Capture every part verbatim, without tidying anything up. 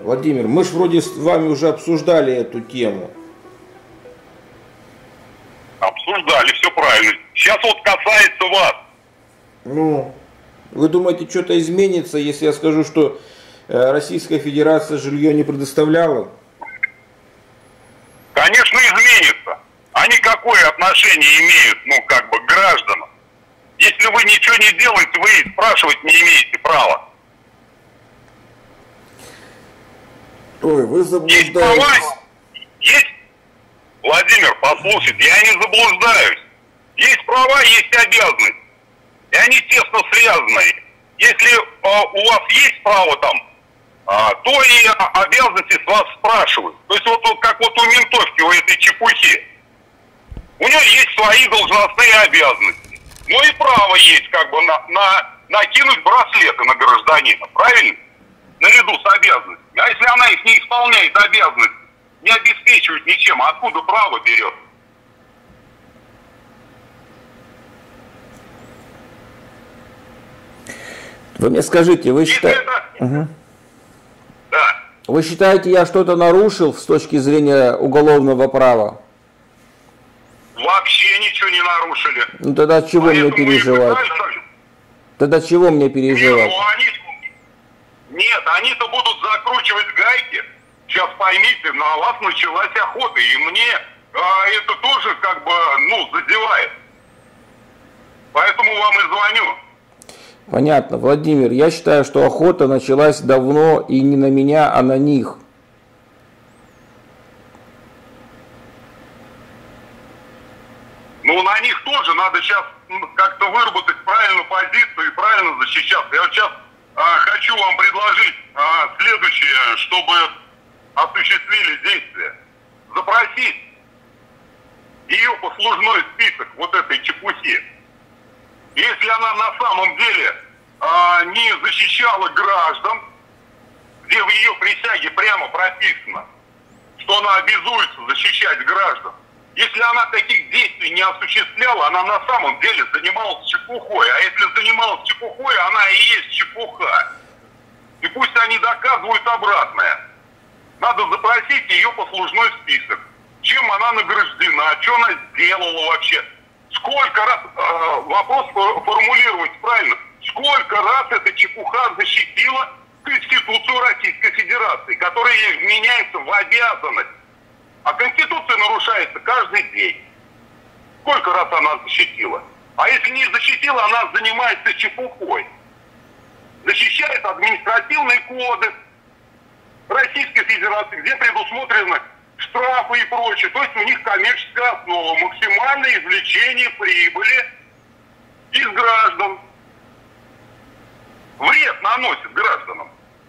Владимир, мы же вроде с вами уже обсуждали эту тему. Обсуждали, все правильно. Сейчас вот касается вас. Ну, вы думаете, что-то изменится, если я скажу, что Российская Федерация жилье не предоставляла? Конечно, изменится. Они какое отношение имеют, ну, как бы, к гражданам? Если вы ничего не делаете, вы и спрашивать не имеете права. Ой, вы заблуждаетесь. Есть права, есть... Владимир, послушайте, я не заблуждаюсь. Есть права, есть обязанности. И они тесно связаны. Если э, у вас есть право там, э, то и обязанности с вас спрашивают. То есть вот, вот как вот у ментовки, у этой чепухи. У нее есть свои должностные обязанности. Ну и право есть как бы на, на, накинуть браслеты на гражданина, правильно? Наряду с обязанностями. А если она их не исполняет, обязанности, не обеспечивает ничем, а откуда право берет? Вы мне скажите, вы считаете... Это... Угу. Да. Вы считаете, я что-то нарушил с точки зрения уголовного права? Вообще ничего не нарушили. Ну тогда чего Поэтому мне переживать? Пытались... Тогда чего мне переживать? Нет, ну, они... Нет, они-то будут закручивать гайки. Сейчас поймите, на вас началась охота, и мне а, это тоже как бы, ну, задевает. Поэтому вам и звоню. Понятно, Владимир, я считаю, что охота началась давно и не на меня, а на них. Ну, на них тоже надо сейчас как-то выработать правильную позицию и правильно защищаться. Я вот сейчас а, хочу вам предложить а, следующее, чтобы осуществили действия. Запросить ее послужной список вот этой чепухи. Если она на самом деле а, не защищала граждан, где в ее присяге прямо прописано, что она обязуется защищать граждан, если она таких действий не осуществляла, она на самом деле занималась чепухой. А если занималась чепухой, она и есть чепуха. И пусть они доказывают обратное. Надо запросить ее послужной список. Чем она награждена, что она сделала вообще. Сколько раз, э, вопрос формулировать правильно, сколько раз эта чепуха защитила Конституцию Российской Федерации, которая ей вменяется в обязанность. А Конституция нарушается каждый день. Сколько раз она защитила? А если не защитила, она занимается чепухой. Защищает административный кодекс Российской Федерации, где предусмотрены штрафы и прочее. То есть у них коммерческая основа, максимальное извлечение прибыли из граждан. Вред наносит гражданам.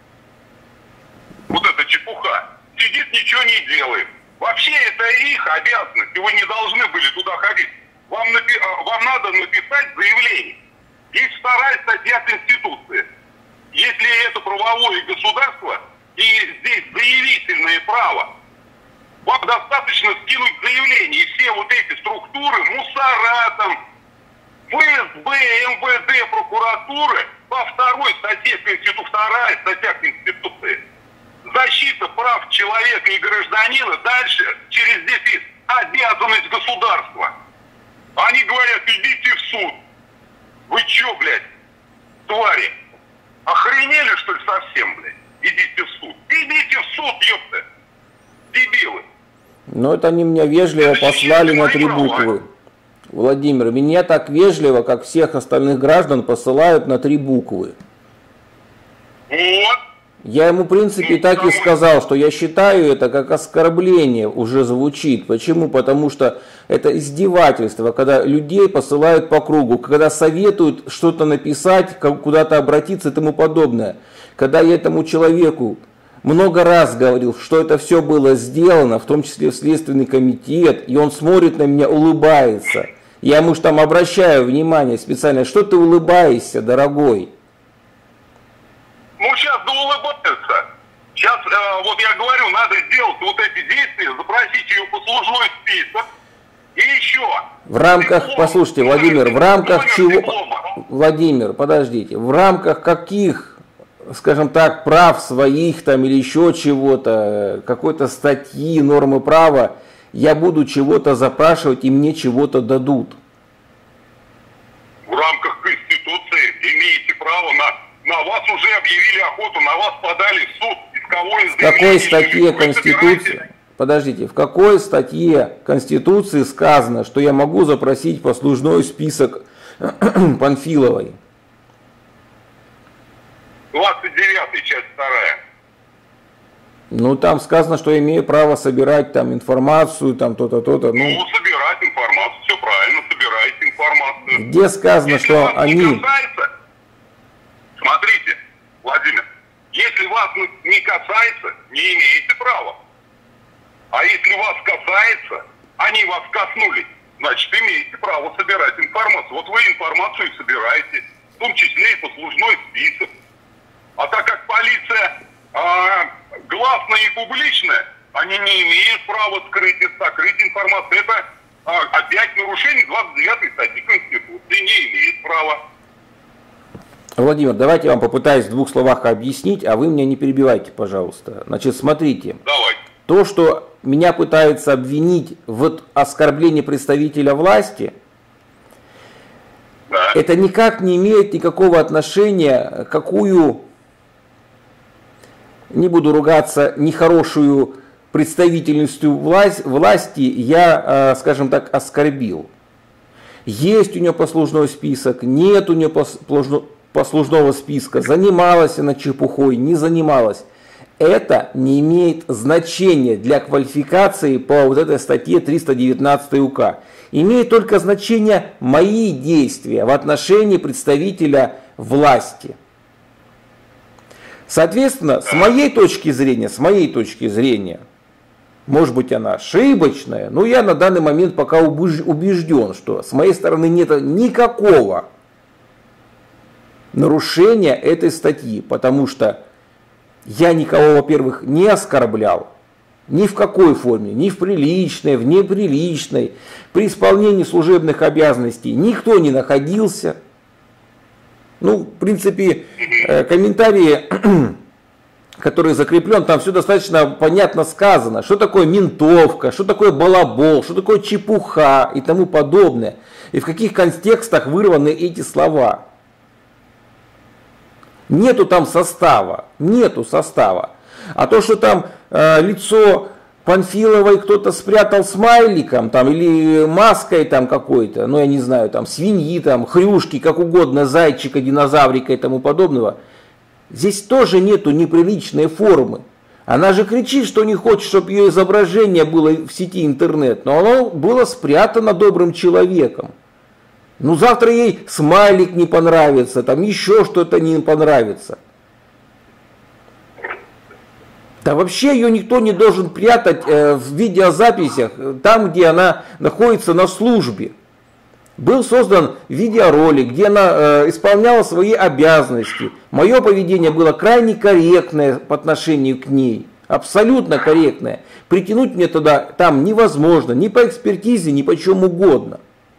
Вот эта чепуха. Сидит, ничего не делает. Вообще это их обязанность, и вы не должны были туда ходить. Вам, напи... Вам надо написать заявление. Есть вторая статья Конституции. Если это правовое государство, и здесь заявительное право, вам достаточно скинуть заявление, и все вот эти структуры, мусора там, ФСБ, МВД, прокуратуры, по второй статье Конституции, вторая статья Конституции, защита прав человека и гражданина, дальше через дефис обязанность государства. Они говорят, идите в суд. Вы чё, блядь, твари? Охренели, что ли, совсем, блядь? Идите в суд. Идите в суд, ёпта. Дебилы. Ну, это они меня вежливо послали на три буквы. Владимир, меня так вежливо, как всех остальных граждан, посылают на три буквы. Вот. Я ему, в принципе, так и сказал, что я считаю это как оскорбление уже звучит. Почему? Потому что это издевательство, когда людей посылают по кругу, когда советуют что-то написать, куда-то обратиться и тому подобное. Когда я этому человеку много раз говорил, что это все было сделано, в том числе в Следственный комитет, и он смотрит на меня, улыбается. Я ему же там обращаю внимание специально, что ты улыбаешься, дорогой? Ну, сейчас да улыбаются. Сейчас, э, вот я говорю, надо сделать вот эти действия, запросить ее послужной список. И еще. В рамках, диплом, послушайте, Владимир, в рамках чего... диплома. Владимир, подождите, в рамках каких скажем так, прав своих там или еще чего-то, какой-то статьи, нормы права, я буду чего-то запрашивать и мне чего-то дадут. В рамках Конституции имеете право на, на вас уже объявили охоту, на вас подали в суд, исковое заявление. В какой статье Конституции? Подождите, в какой статье Конституции сказано, что я могу запросить послужной список Панфиловой? двадцать девятая, часть вторая. Ну, там сказано, что я имею право собирать там информацию, там то-то, то-то. Ну, ну собирать информацию, все правильно, собирайте информацию. Где сказано, если что вас они... Не касается, смотрите, Владимир, если вас не касается, не имеете права. А если вас касается, они вас коснулись, значит, имеете право собирать информацию. Вот вы информацию и собираете, в том числе и послужной список. А так как полиция а, гласная и публичная, они не имеют права скрыть, сокрыть информацию. Это а, опять нарушение двадцать девятой статьи Конституции, не имеет права. Владимир, давайте я вам попытаюсь в двух словах объяснить, а вы меня не перебивайте, пожалуйста. Значит, смотрите. Давай. То, что меня пытаются обвинить в оскорблении представителя власти, да, это никак не имеет никакого отношения, какую, не буду ругаться, нехорошую представительностью власть, власти я, скажем так, оскорбил. Есть у нее послужной список, нет у нее послужного списка, занималась она чепухой, не занималась. Это не имеет значения для квалификации по вот этой статье триста девятнадцать УК. Имеет только значение мои действия в отношении представителя власти. Соответственно, с моей точки зрения, с моей точки зрения, может быть она ошибочная, но я на данный момент пока убежден, что с моей стороны нет никакого нарушения этой статьи, потому что я никого, во-первых, не оскорблял, ни в какой форме, ни в приличной, в неприличной. При исполнении служебных обязанностей никто не находился. Ну, в принципе, комментарии, который закреплен, там все достаточно понятно сказано. Что такое ментовка, что такое балабол, что такое чепуха и тому подобное. И в каких контекстах вырваны эти слова. Нету там состава, нету состава. А то, что там э, лицо Панфиловой кто-то спрятал смайликом, там, или маской там какой-то, ну я не знаю, там свиньи, там, хрюшки, как угодно, зайчика, динозаврика и тому подобного, здесь тоже нету неприличной формы. Она же кричит, что не хочет, чтобы ее изображение было в сети интернет, но оно было спрятано добрым человеком. Ну завтра ей смайлик не понравится, там еще что-то не понравится. Да вообще ее никто не должен прятать э, в видеозаписях, там, где она находится на службе. Был создан видеоролик, где она э, исполняла свои обязанности. Мое поведение было крайне корректное по отношению к ней. Абсолютно корректное. Притянуть мне туда там невозможно, ни по экспертизе, ни по чем угодно.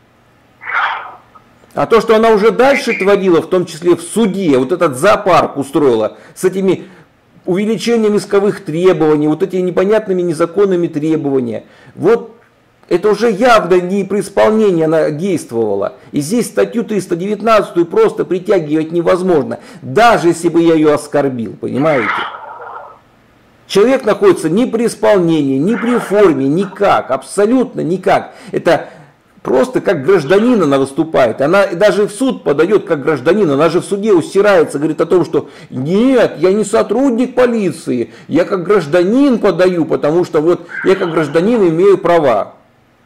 А то, что она уже дальше творила, в том числе в суде, вот этот зоопарк устроила с этими увеличением исковых требований, вот этими непонятными незаконными требованиями, вот это уже явно не при исполнении она действовала. И здесь статью триста девятнадцать просто притягивать невозможно, даже если бы я ее оскорбил, понимаете? Человек находится ни при исполнении, ни при форме, никак, абсолютно никак. Это просто как гражданин она выступает. Она даже в суд подает как гражданин. Она же в суде устирается, говорит о том, что нет, я не сотрудник полиции. Я как гражданин подаю, потому что вот я как гражданин имею права.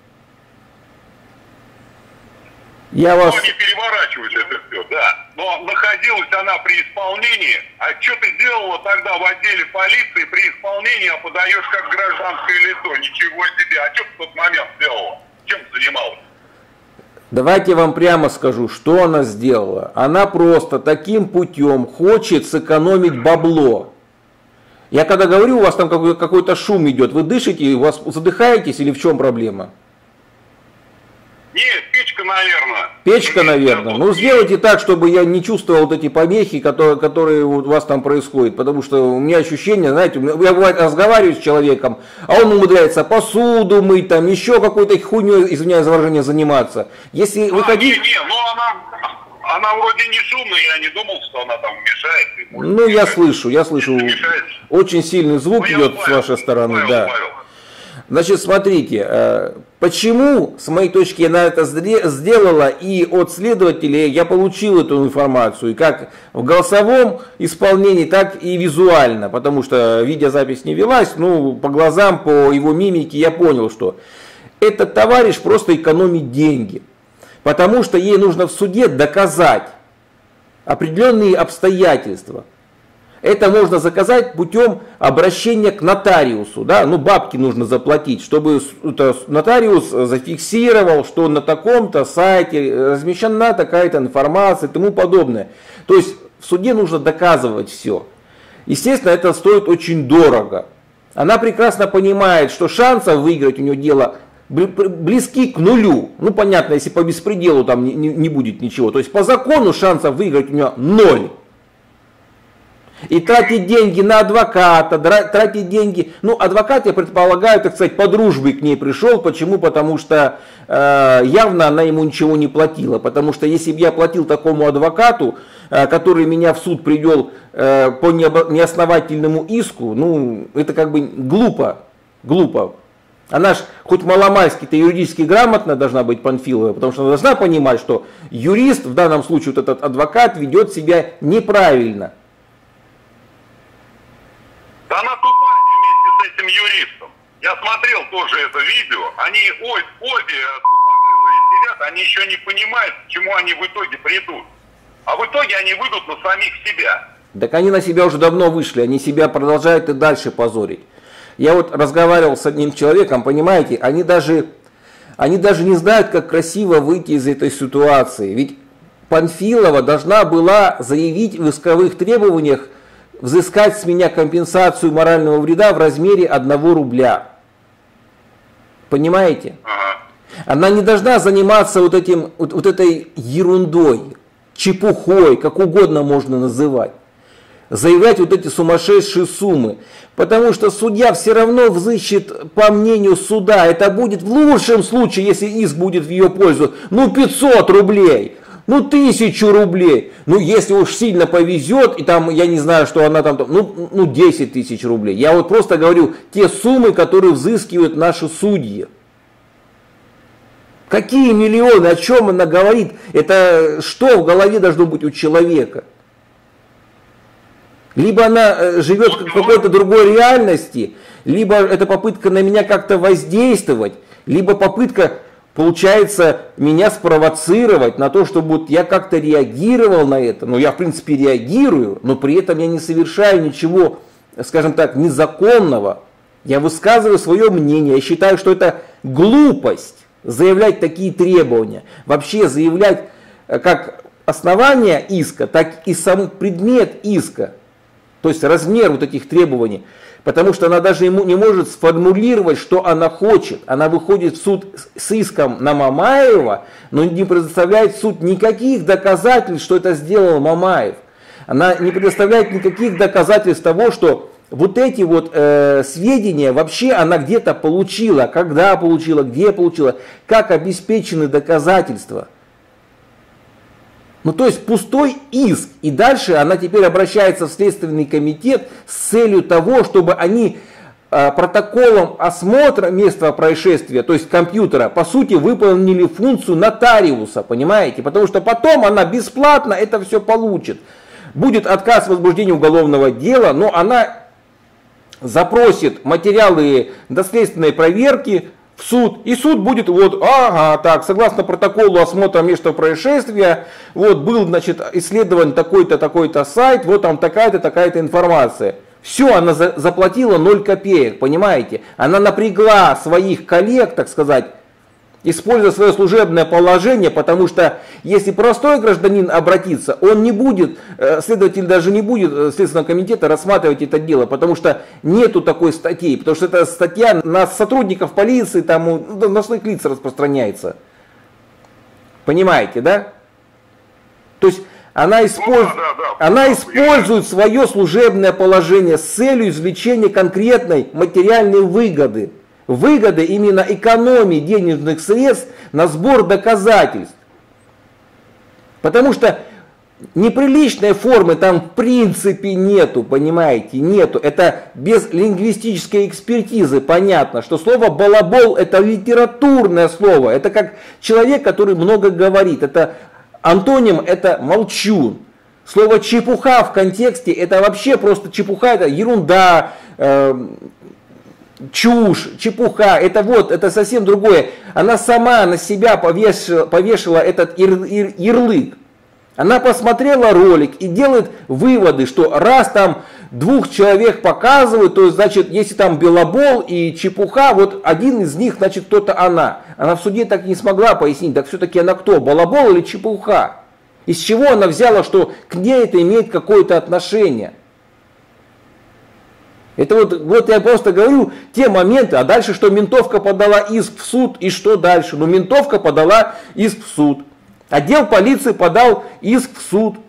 Я вас... Ну, не переворачивать это все, да. Но находилась она при исполнении. А что ты делала тогда в отделе полиции при исполнении, а подаешь как гражданское лицо? Ничего себе. А что ты в тот момент делала? Чем занималась? Давайте я вам прямо скажу, что она сделала. Она просто таким путем хочет сэкономить бабло. Я когда говорю, у вас там какой-то шум идет, вы дышите, у вас задыхаетесь или в чем проблема? Нет, печка печка, наверное. Печка, наверное. Ну, сделайте так, чтобы я не чувствовал вот эти помехи, которые, которые у вас там происходят. Потому что у меня ощущение, знаете, я бывает разговариваю с человеком, а он умудряется посуду мыть, там еще какой-то хуйней, извиняюсь за выражение, заниматься. Если выходить... А, не, не, ну она, она вроде не шумная, я не думал, что она там мешает. Ну, я слышу, я слышу. Очень сильный звук ну, идет с вашей стороны, Павел, да. Павел. Значит, смотрите, почему, с моей точки, она это сделала, и от следователей я получил эту информацию, как в голосовом исполнении, так и визуально, потому что видеозапись не велась, ну, по глазам, по его мимике я понял, что этот товарищ просто экономит деньги, потому что ей нужно в суде доказать определенные обстоятельства. Это можно заказать путем обращения к нотариусу. Да? Ну, бабки нужно заплатить, чтобы нотариус зафиксировал, что на таком-то сайте размещена такая-то информация и тому подобное. То есть в суде нужно доказывать все. Естественно, это стоит очень дорого. Она прекрасно понимает, что шансов выиграть у нее дело близки к нулю. Ну, понятно, если по беспределу там не, не, не будет ничего. То есть по закону шансов выиграть у нее ноль. И тратить деньги на адвоката, тратить деньги, ну, адвокат, я предполагаю, так сказать, по дружбе к ней пришел. Почему? Потому что э, явно она ему ничего не платила. Потому что если бы я платил такому адвокату, э, который меня в суд привел э, по неосновательному иску, ну, это как бы глупо, глупо. Она ж хоть маломальски-то юридически грамотно должна быть, Панфилова, потому что она должна понимать, что юрист, в данном случае вот этот адвокат, ведет себя неправильно. Да она тупая вместе с этим юристом. Я смотрел тоже это видео. Они ой, обе тупорылые сидят, они еще не понимают, к чему они в итоге придут. А в итоге они выйдут на самих себя. Так они на себя уже давно вышли, они себя продолжают и дальше позорить. Я вот разговаривал с одним человеком, понимаете, они даже, они даже не знают, как красиво выйти из этой ситуации. Ведь Панфилова должна была заявить в исковых требованиях, взыскать с меня компенсацию морального вреда в размере одного рубля. Понимаете? Ага. Она не должна заниматься вот, этим, вот, вот этой ерундой, чепухой, как угодно можно называть. Заявлять вот эти сумасшедшие суммы. Потому что судья все равно взыщет, по мнению суда, это будет в лучшем случае, если иск будет в ее пользу, ну пятьсот рублей. Ну, тысячу рублей. Ну, если уж сильно повезет, и там, я не знаю, что она там, ну, ну десять тысяч рублей. Я вот просто говорю, те суммы, которые взыскивают наши судьи. Какие миллионы, о чем она говорит? Это что в голове должно быть у человека? Либо она живет в какой-то другой реальности, либо это попытка на меня как-то воздействовать, либо попытка... Получается, меня спровоцировать на то, чтобы вот я как-то реагировал на это. Ну, я, в принципе, реагирую, но при этом я не совершаю ничего, скажем так, незаконного. Я высказываю свое мнение. Я считаю, что это глупость заявлять такие требования. Вообще заявлять как основание иска, так и сам предмет иска. То есть размер вот этих требований. Потому что она даже ему не может сформулировать, что она хочет. Она выходит в суд с иском на Мамаева, но не предоставляет в суд никаких доказательств, что это сделал Мамаев. Она не предоставляет никаких доказательств того, что вот эти вот э, сведения вообще она где-то получила, когда получила, где получила, как обеспечены доказательства. Ну, то есть пустой иск. И дальше она теперь обращается в Следственный комитет с целью того, чтобы они э, протоколом осмотра места происшествия, то есть компьютера, по сути, выполнили функцию нотариуса, понимаете? Потому что потом она бесплатно это все получит. Будет отказ в возбуждении уголовного дела, но она запросит материалы доследственной проверки в суд, и суд будет вот, ага, так, согласно протоколу осмотра места происшествия, вот был, значит, исследован такой-то, такой-то сайт, вот там такая-то, такая-то информация. Все, она за, заплатила ноль копеек, понимаете? Она напрягла своих коллег, так сказать, используя свое служебное положение, потому что если простой гражданин обратится, он не будет, следователь даже не будет Следственного комитета рассматривать это дело, потому что нету такой статьи, потому что эта статья на сотрудников полиции, там, на должностных лиц распространяется. Понимаете, да? То есть она, использ... ну, да, да, да, она да, использует свое служебное положение с целью извлечения конкретной материальной выгоды. Выгоды именно экономии денежных средств на сбор доказательств. Потому что неприличной формы там в принципе нету, понимаете, нету. Это без лингвистической экспертизы понятно, что слово балабол это литературное слово. Это как человек, который много говорит. Это антоним, это молчун. Слово чепуха в контексте это вообще просто чепуха, это ерунда, э, чушь, чепуха. Это вот, это совсем другое. Она сама на себя повешала, повешала этот ир, ир, ярлык. Она посмотрела ролик и делает выводы, что раз там двух человек показывают, то значит, если там белобол и чепуха, вот один из них, значит, кто-то она. Она в суде так и не смогла пояснить, так все-таки она кто, балабол или чепуха? Из чего она взяла, что к ней это имеет какое-то отношение? Это вот, вот я просто говорю те моменты, а дальше что ментовка подала иск в суд, и что дальше? Ну ментовка подала иск в суд. Отдел полиции подал иск в суд.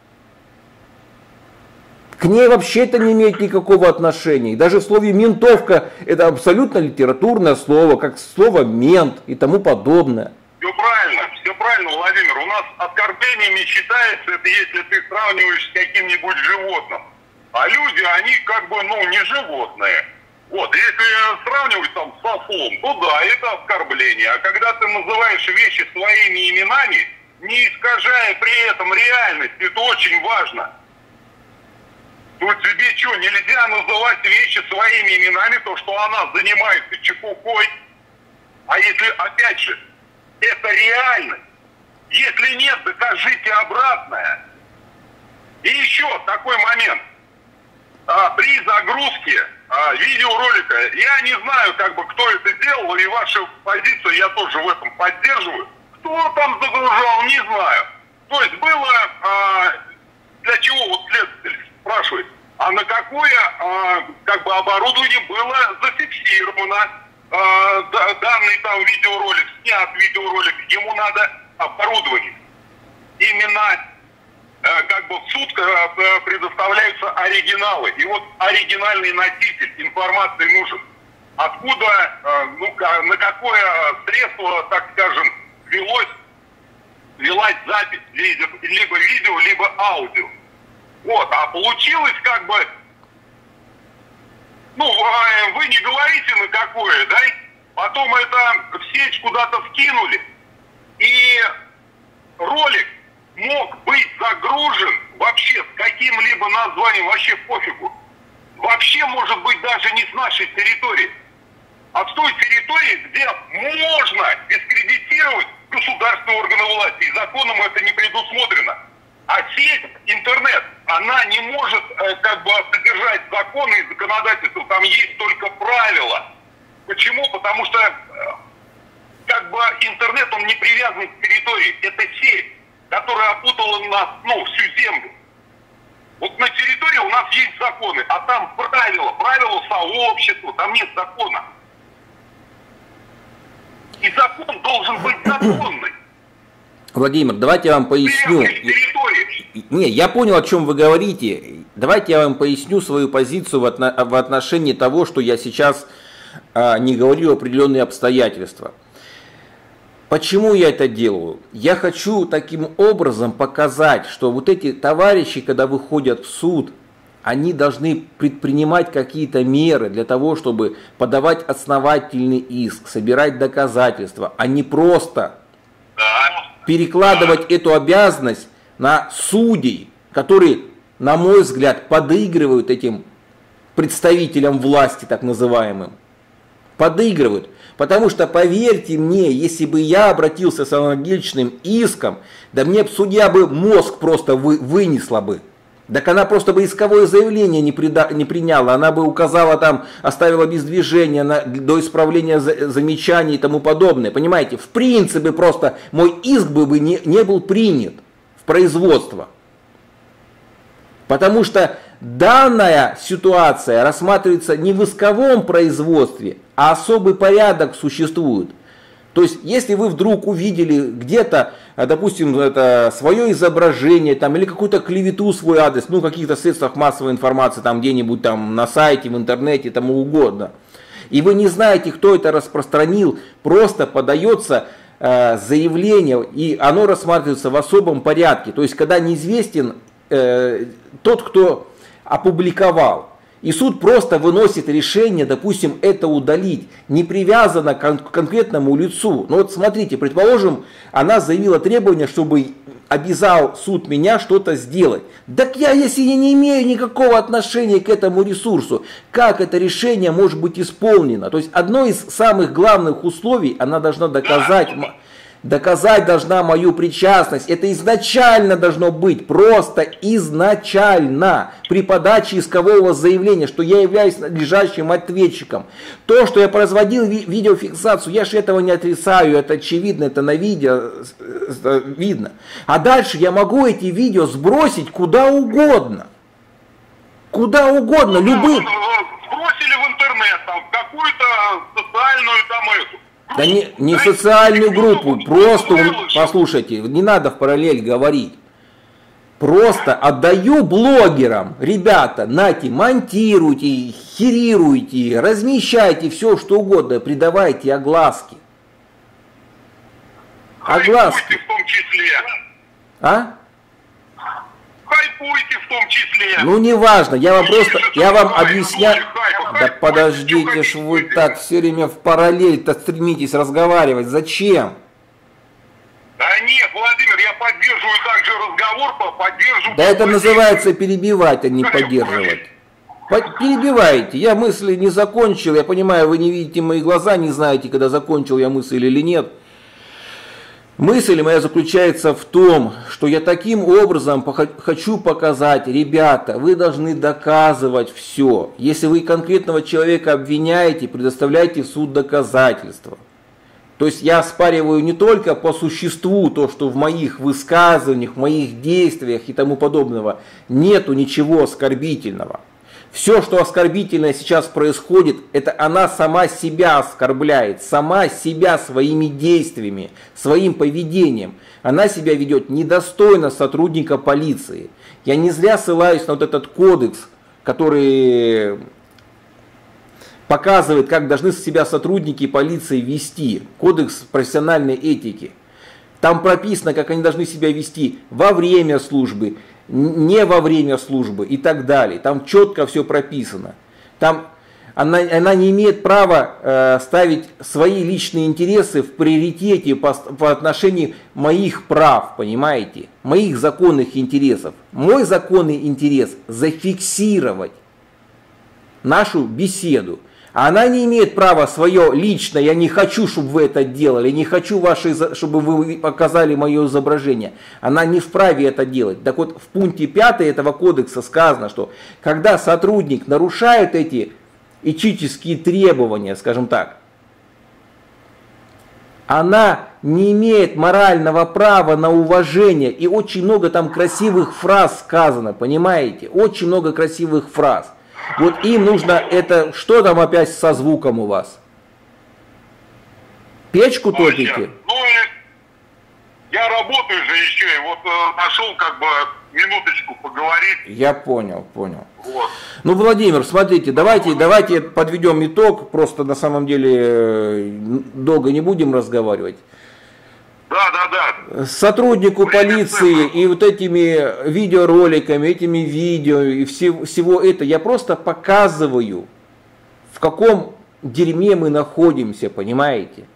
К ней вообще это не имеет никакого отношения. И даже в слове ментовка это абсолютно литературное слово, как слово мент и тому подобное. Все правильно, все правильно, Владимир. У нас оскорблениями считается, это если ты сравниваешь с каким-нибудь животным. А люди, они как бы, ну, не животные. Вот, если сравнивать там с ослом, то да, это оскорбление. А когда ты называешь вещи своими именами, не искажая при этом реальность, это очень важно. То тебе что, нельзя называть вещи своими именами, то что она занимается чепухой? А если, опять же, это реальность? Если нет, докажите обратное. И еще такой момент. А, при загрузке а, видеоролика, я не знаю, как бы, кто это делал, и вашу позицию я тоже в этом поддерживаю. Кто там загружал, не знаю. То есть было, а, для чего вот следователь спрашивает, а на какое а, как бы оборудование было зафиксировано а, данный там видеоролик, снят видеоролик, ему надо оборудование. Именно как бы в суд предоставляются оригиналы. И вот оригинальный носитель информации нужен. Откуда, ну, на какое средство, так скажем, велось, велась запись, либо видео, либо аудио. Вот, а получилось как бы, ну, вы не говорите на какое, да? Потом это в сеть куда-то вкинули, и ролик мог быть загружен вообще с каким-либо названием, вообще пофигу. Вообще, может быть, даже не с нашей территории, а с той территории, где можно дискредитировать государственные органы власти. И законом это не предусмотрено. А сеть, интернет, она не может э, как бы содержать законы и законодательство. Там есть только правила. Почему? Потому что э, как бы интернет, он не привязан к территории. Это сеть, которая опутала нас, ну, всю землю. Вот на территории у нас есть законы, а там правила, правила сообщества, там нет закона. И закон должен быть законный. Владимир, давайте я вам поясню. Не, я понял, о чем вы говорите. Давайте я вам поясню свою позицию в, отно... в отношении того, что я сейчас а, не говорю определенные обстоятельства. Почему я это делаю? Я хочу таким образом показать, что вот эти товарищи, когда выходят в суд, они должны предпринимать какие-то меры для того, чтобы подавать основательный иск, собирать доказательства, а не просто перекладывать эту обязанность на судей, которые, на мой взгляд, подыгрывают этим представителям власти, так называемым. Подыгрывают. Потому что, поверьте мне, если бы я обратился с аналогичным иском, да мне судья бы мозг просто вы, вынесла бы. Так она просто бы исковое заявление не, прида, не приняла, она бы указала там, оставила без движения на, до исправления за, замечаний и тому подобное. Понимаете, в принципе просто мой иск бы, бы не, не был принят в производство. Потому что данная ситуация рассматривается не в исковом производстве, а особый порядок существует. То есть, если вы вдруг увидели где-то, допустим, это свое изображение там, или какую-то клевету свой адрес, ну, в каких-то средствах массовой информации, там где-нибудь там на сайте, в интернете, тому угодно, и вы не знаете, кто это распространил, просто подается э, заявление, и оно рассматривается в особом порядке. То есть, когда неизвестен э, тот, кто опубликовал. И суд просто выносит решение, допустим, это удалить, не привязано к кон- конкретному лицу. Но вот смотрите, предположим, она заявила требование, чтобы обязал суд меня что-то сделать. Так я, если я не имею никакого отношения к этому ресурсу, как это решение может быть исполнено? То есть одно из самых главных условий, она должна доказать... Доказать должна мою причастность. Это изначально должно быть, просто изначально, при подаче искового заявления, что я являюсь надлежащим ответчиком. То, что я производил ви- видеофиксацию, я же этого не отрицаю, это очевидно, это на видео видно. А дальше я могу эти видео сбросить куда угодно. Куда угодно, любым. Сбросили в интернет, там, в какую-то социальную там эту. Да не, не в социальную группу, просто, послушайте, не надо в параллель говорить. Просто отдаю блогерам, ребята, нате, монтируйте, херируйте, размещайте все, что угодно, придавайте огласки. Огласки. Хайпуйте в том числе. А? Хайпуйте в том числе. Ну не важно, я вам просто, я вам объясняю. Да подождите ж вы так все время в параллель-то стремитесь разговаривать, зачем? Да нет, Владимир, я поддерживаю также разговор, поддерживаю... Да это называется перебивать, а не поддерживать. Перебиваете, я мысли не закончил, я понимаю, вы не видите мои глаза, не знаете, когда закончил я мысль или нет. Мысль моя заключается в том, что я таким образом хочу показать, ребята, вы должны доказывать все. Если вы конкретного человека обвиняете, предоставляйте в суд доказательства. То есть я оспариваю не только по существу то, что в моих высказываниях, в моих действиях и тому подобного нету ничего оскорбительного. Все, что оскорбительное сейчас происходит, это она сама себя оскорбляет, сама себя своими действиями, своим поведением. Она себя ведет недостойно сотрудника полиции. Я не зря ссылаюсь на вот этот кодекс, который показывает, как должны себя сотрудники полиции вести. Кодекс профессиональной этики. Там прописано, как они должны себя вести во время службы, не во время службы и так далее. Там четко все прописано. Там она, она не имеет права э, ставить свои личные интересы в приоритете по, по отношению моих прав, понимаете, моих законных интересов. Мой законный интерес зафиксировать нашу беседу. А она не имеет права свое личное, я не хочу, чтобы вы это делали, не хочу, ваши, чтобы вы показали мое изображение. Она не вправе это делать. Так вот, в пункте пятом этого кодекса сказано, что когда сотрудник нарушает эти этические требования, скажем так, она не имеет морального права на уважение. И очень много там красивых фраз сказано, понимаете? Очень много красивых фраз. Вот им нужно это, что там опять со звуком у вас? Печку топите? Ну, я работаю же еще, и вот э, нашел как бы минуточку поговорить. Я понял, понял. Вот. Ну, Владимир, смотрите, давайте, давайте подведем итог, просто на самом деле долго не будем разговаривать. Да, да, да. Сотруднику полиции и вот этими видеороликами, этими видео и все, всего это я просто показываю, в каком дерьме мы находимся, понимаете?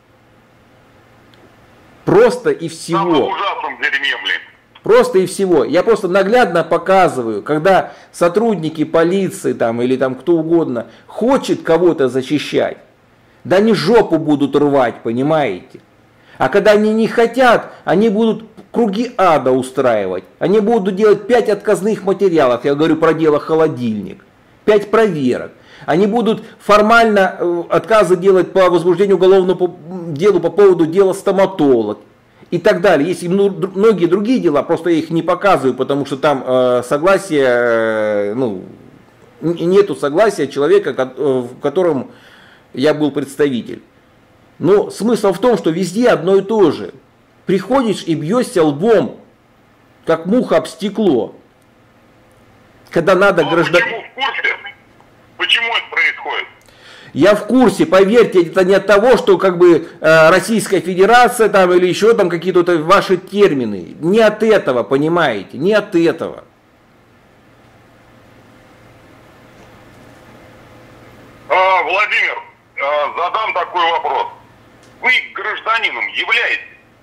Просто и всего. Самое ужасном дерьме, блин. Просто и всего. Я просто наглядно показываю, когда сотрудники полиции там, или там кто угодно хочет кого-то защищать, да они жопу будут рвать, понимаете? А когда они не хотят, они будут круги ада устраивать. Они будут делать пять отказных материалов, я говорю про дело холодильник, пять проверок. Они будут формально отказы делать по возбуждению уголовного дела по поводу дела стоматолог и так далее. Есть и многие другие дела, просто я их не показываю, потому что там э, согласия, э, ну, нету согласия человека, в котором я был представитель. Но смысл в том, что везде одно и то же. Приходишь и бьешься лбом, как муха об стекло. Когда надо Ну, граждан... Почему в курсе? Почему это происходит? Я в курсе, поверьте, это не от того, что как бы э, Российская Федерация там или еще там какие-то вот ваши термины. Не от этого, понимаете, не от этого. А, Владимир, а, задам такой вопрос. Вы гражданином являетесь?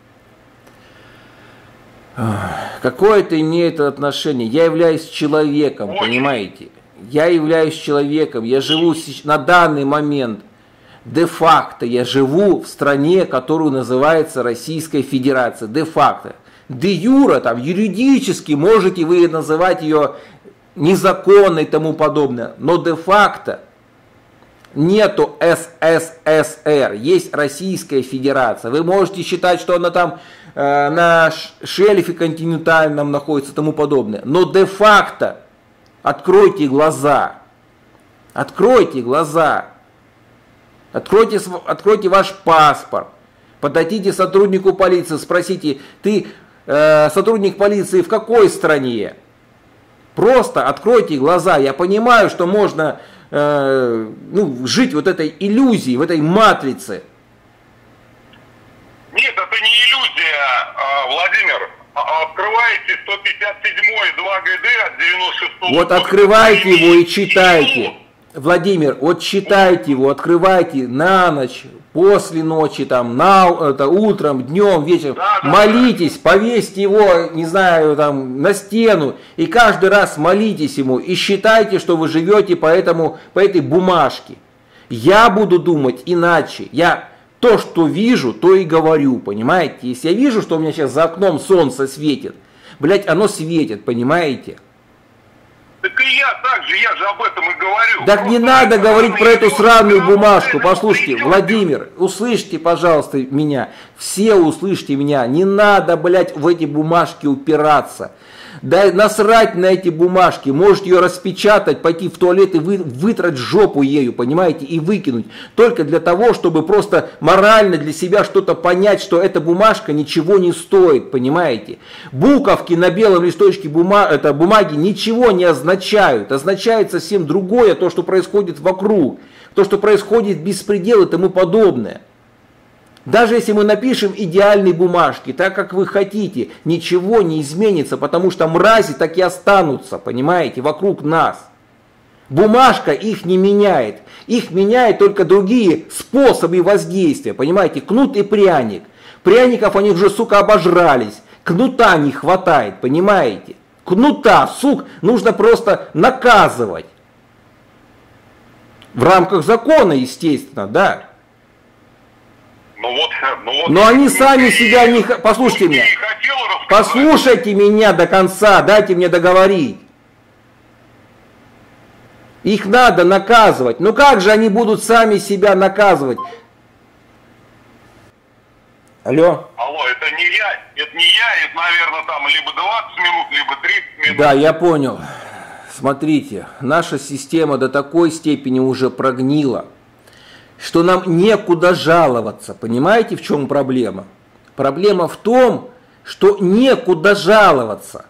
Какое это имеет отношение? Я являюсь человеком, Ой. понимаете? Я являюсь человеком, я живу сеч- на данный момент, де-факто я живу в стране, которую называется Российская Федерация, де-факто. Де-юра, там, юридически можете вы называть ее незаконной и тому подобное, но де-факто нету эс эс эс эр, есть Российская Федерация. Вы можете считать, что она там э, на шельфе континентальном находится и тому подобное, но де-факто откройте глаза, откройте глаза, откройте, откройте ваш паспорт, подойдите сотруднику полиции, спросите, ты э, сотрудник полиции в какой стране? Просто откройте глаза. Я понимаю, что можно э, ну, жить вот этой иллюзией, в этой матрице. Нет, это не иллюзия, а, Владимир. А- Открываете сто пятьдесят седьмой два гэ дэ от девяносто шестого Вот года. открывайте его и читайте. Владимир, вот читайте его, открывайте на ночь, после ночи, там, на, это, утром, днем, вечером. Да, да, молитесь, повесьте его, не знаю, там, на стену. И каждый раз молитесь ему. И считайте, что вы живете по, этому, по этой бумажке. Я буду думать иначе. Я то, что вижу, то и говорю, понимаете? Если я вижу, что у меня сейчас за окном солнце светит, блядь, оно светит, понимаете? Так и я так же, я же об этом и говорю. Так не Просто надо это говорить про эту идет, сраную потому что бумажку. это Послушайте, идет. Владимир, услышьте, пожалуйста, меня. Все услышьте меня. Не надо, блядь, в эти бумажки упираться. Да насрать на эти бумажки. Можете ее распечатать, пойти в туалет и вы, вытрать жопу ею, понимаете, и выкинуть. Только для того, чтобы просто морально для себя что-то понять, что эта бумажка ничего не стоит, понимаете. Буковки на белом листочке бума, это, бумаги ничего не означают. Означает совсем другое, то, что происходит вокруг. То, что происходит беспредел и тому подобное. Даже если мы напишем идеальные бумажки, так как вы хотите, ничего не изменится, потому что мрази так и останутся, понимаете, вокруг нас. Бумажка их не меняет. Их меняют только другие способы воздействия, понимаете, кнут и пряник. Пряников они уже, сука, обожрались. Кнута не хватает, понимаете. Кнута, сук, нужно просто наказывать. В рамках закона, естественно, да. Ну вот, ну вот, Но они ну, сами ты- себя не... х- Послушайте ты меня. и хотел рассказать. Послушайте меня до конца, дайте мне договорить. Их надо наказывать. Ну как же они будут сами себя наказывать? Алло? Алло, это не я, это не я, это, наверное, там либо двадцать минут, либо тридцать минут. Да, я понял. Смотрите, наша система до такой степени уже прогнила, что нам некуда жаловаться. Понимаете, в чем проблема? Проблема в том, что некуда жаловаться.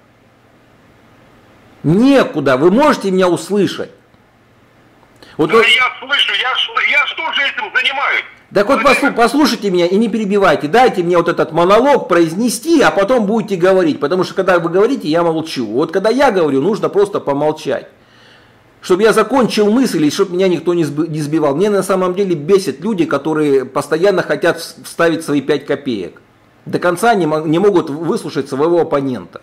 Некуда. Вы можете меня услышать? Вот Да вот- я слышу, я, что- я что же этим занимаюсь? Так вот послу- послушайте меня и не перебивайте. Дайте мне вот этот монолог произнести, а потом будете говорить. Потому что когда вы говорите, я молчу. Вот когда я говорю, нужно просто помолчать. Чтобы я закончил мысль и чтобы меня никто не сби- не сбивал. Мне на самом деле бесит люди, которые постоянно хотят вс- вставить свои пять копеек. До конца не, мо- не могут выслушать своего оппонента.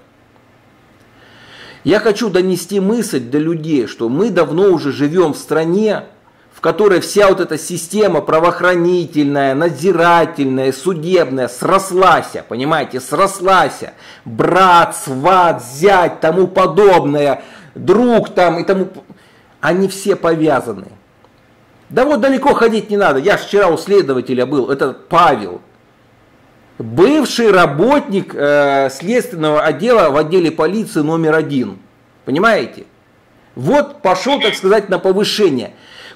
Я хочу донести мысль до людей, что мы давно уже живем в стране, в которой вся вот эта система правоохранительная, надзирательная, судебная срослась, понимаете, срослась. Брат, сват, зять, тому подобное, друг там и тому... Они все повязаны. Да вот далеко ходить не надо. Я ж вчера у следователя был, это Павел. Бывший работник э, следственного отдела в отделе полиции номер один. Понимаете? Вот пошел, так сказать, на повышение.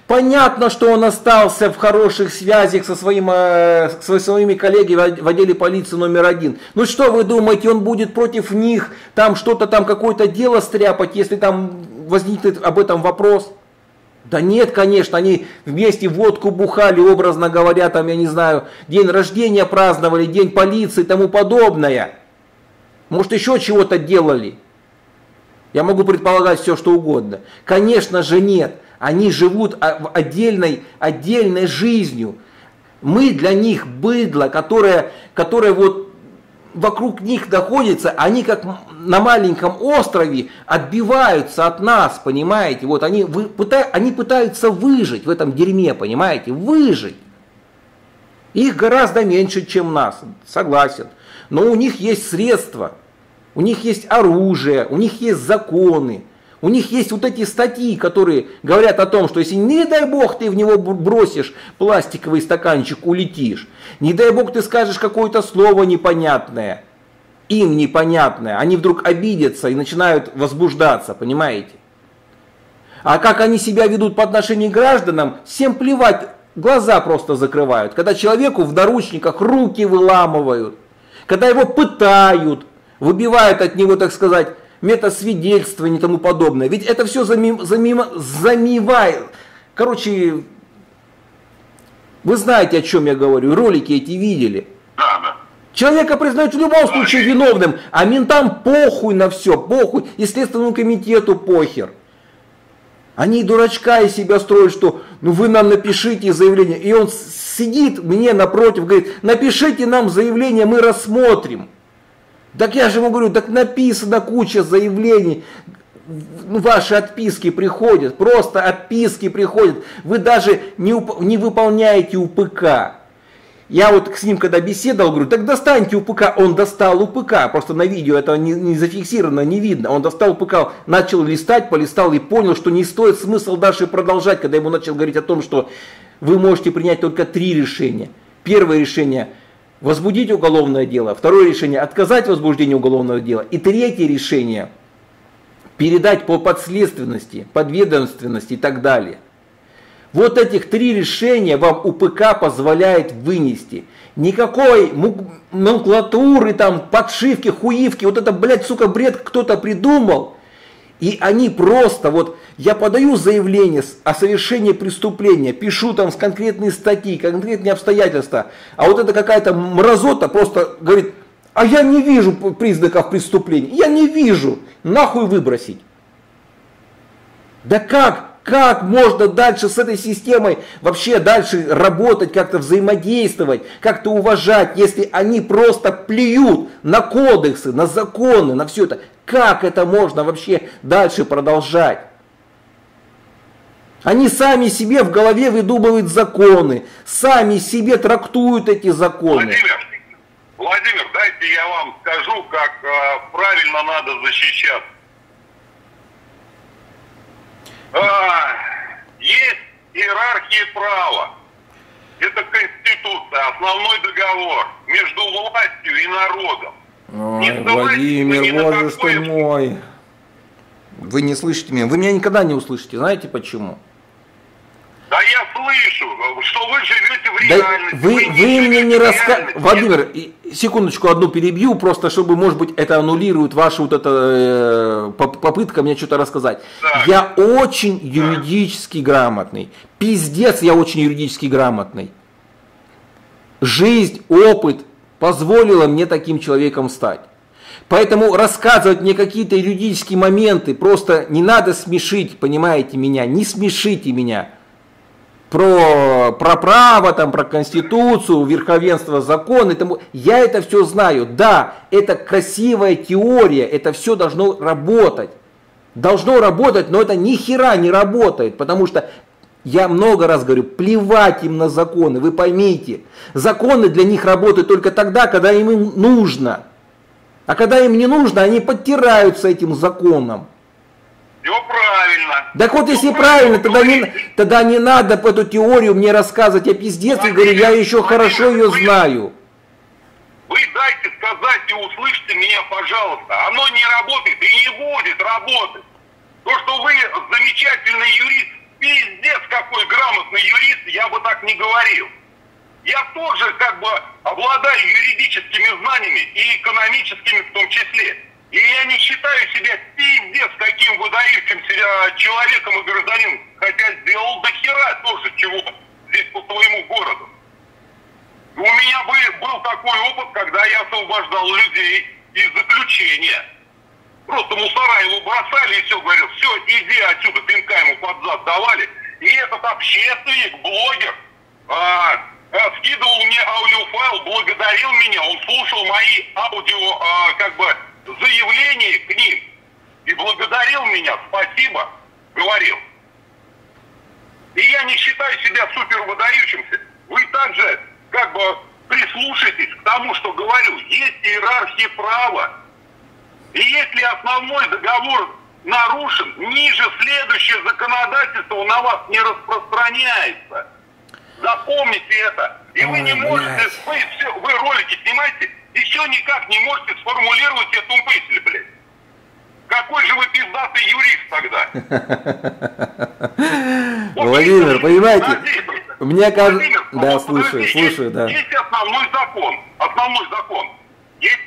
Понятно, что он остался в хороших связях со, своим, со своими коллегами в отделе полиции номер один. Ну что вы думаете, он будет против них там что-то там, какое-то дело стряпать, если там возникнет об этом вопрос? Да нет, конечно, они вместе водку бухали, образно говоря, там, я не знаю, день рождения праздновали, день полиции и тому подобное. Может, еще чего-то делали. Я могу предполагать все, что угодно. Конечно же нет. Они живут отдельной, отдельной жизнью. Мы для них быдло, которое, которое вот вокруг них находится, они как на маленьком острове отбиваются от нас, понимаете? Вот они, вы, пыта, они пытаются выжить в этом дерьме, понимаете? Выжить. Их гораздо меньше, чем нас, согласен. Но у них есть средства, у них есть оружие, у них есть законы. У них есть вот эти статьи, которые говорят о том, что если, не дай бог, ты в него бросишь пластиковый стаканчик, улетишь. Не дай бог, ты скажешь какое-то слово непонятное, им непонятное. Они вдруг обидятся и начинают возбуждаться, понимаете? А как они себя ведут по отношению к гражданам, всем плевать, глаза просто закрывают. Когда человеку в наручниках руки выламывают, когда его пытают, выбивают от него, так сказать, метасвидетельствование и тому подобное. Ведь это все замим, замим, замивает. Короче, вы знаете, о чем я говорю. Ролики эти видели. Да, да. Человека признают в любом случае виновным, а ментам похуй на все, похуй. И Следственному комитету похер. Они дурачка из себя строят, что ну вы нам напишите заявление. И он сидит мне напротив, говорит, напишите нам заявление, мы рассмотрим. Так я же ему говорю, так написано куча заявлений, ваши отписки приходят, просто отписки приходят, вы даже не, уп- не выполняете УПК. Я вот с ним когда беседовал, говорю, так достаньте УПК, он достал УПК, просто на видео это не, не зафиксировано, не видно, он достал УПК, начал листать, полистал и понял, что не стоит смысл дальше продолжать, когда ему начал говорить о том, что вы можете принять только три решения. Первое решение – возбудить уголовное дело. Второе решение – отказать в возбуждении уголовного дела. И третье решение – передать по подследственности, подведомственности и так далее. Вот этих три решения вам УПК позволяет вынести. Никакой номенклатуры, там, подшивки, хуивки, вот это, блядь, сука, бред кто-то придумал. И они просто, вот, я подаю заявление о совершении преступления, пишу там с конкретные статьи, конкретные обстоятельства, а вот это какая-то мразота просто говорит, а я не вижу признаков преступления, я не вижу, нахуй выбросить. Да как, как можно дальше с этой системой вообще дальше работать, как-то взаимодействовать, как-то уважать, если они просто плюют на кодексы, на законы, на все это. Как это можно вообще дальше продолжать? Они сами себе в голове выдумывают законы, сами себе трактуют эти законы. Владимир, Владимир, дайте я вам скажу, как э, правильно надо защищаться. Э, есть иерархия права. Это Конституция, основной договор между властью и народом. Ой, Владимир, боже ж ты мой. Вы не слышите меня. Вы меня никогда не услышите. Знаете почему? Да я слышу, что вы живете в Да реальности. вы, вы, вы мне не рассказываете. Владимир, секундочку одну перебью, просто чтобы, может быть, это аннулирует вашу вот эта э, попытка мне что-то рассказать. Так. Я очень юридически грамотный. Пиздец, я очень юридически грамотный. Жизнь, опыт позволила мне таким человеком стать. Поэтому рассказывать мне какие-то юридические моменты, просто не надо смешить, понимаете меня, не смешите меня. Про, про право, там, про конституцию, верховенство закона, и тому. Я это все знаю. Да, это красивая теория, это все должно работать. Должно работать, но это ни хера не работает, потому что я много раз говорю, плевать им на законы, вы поймите. Законы для них работают только тогда, когда им, им нужно. А когда им не нужно, они подтираются этим законом. Все правильно. Так вот, если правильно, тогда не, тогда не надо эту теорию мне рассказывать о пиздец, я говорю, я еще хорошо ее знаю. Вы дайте сказать и услышьте меня, пожалуйста. Оно не работает и не будет работать. То, что вы замечательный юрист, пиздец какой грамотный юрист, я бы так не говорил. Я тоже как бы обладаю юридическими знаниями и экономическими в том числе. И я не считаю себя пиздец каким выдающимся человеком и гражданином, хотя сделал до хера тоже чего здесь по своему городу. У меня был, был такой опыт, когда я освобождал людей из заключения. Просто мусора его бросали и все, говорил, все, иди отсюда, пинка ему под зад давали. И этот общественник, блогер, а, а, скидывал мне аудиофайл, благодарил меня, он слушал мои аудио, а, как бы, заявления к ним и благодарил меня, спасибо, говорил. И я не считаю себя супер выдающимся. Вы также, как бы, прислушайтесь к тому, что говорю. Есть иерархия права. И если основной договор нарушен, ниже следующее законодательство на вас не распространяется. Запомните это. И Ой, вы не можете, вы, все, вы ролики снимаете, еще никак не можете сформулировать эту мысль, блядь. Какой же вы пиздатый юрист тогда? Владимир, понимаете, мне кажется... Да, слушаю, слушаю, да. Есть основной закон, основной закон. Есть?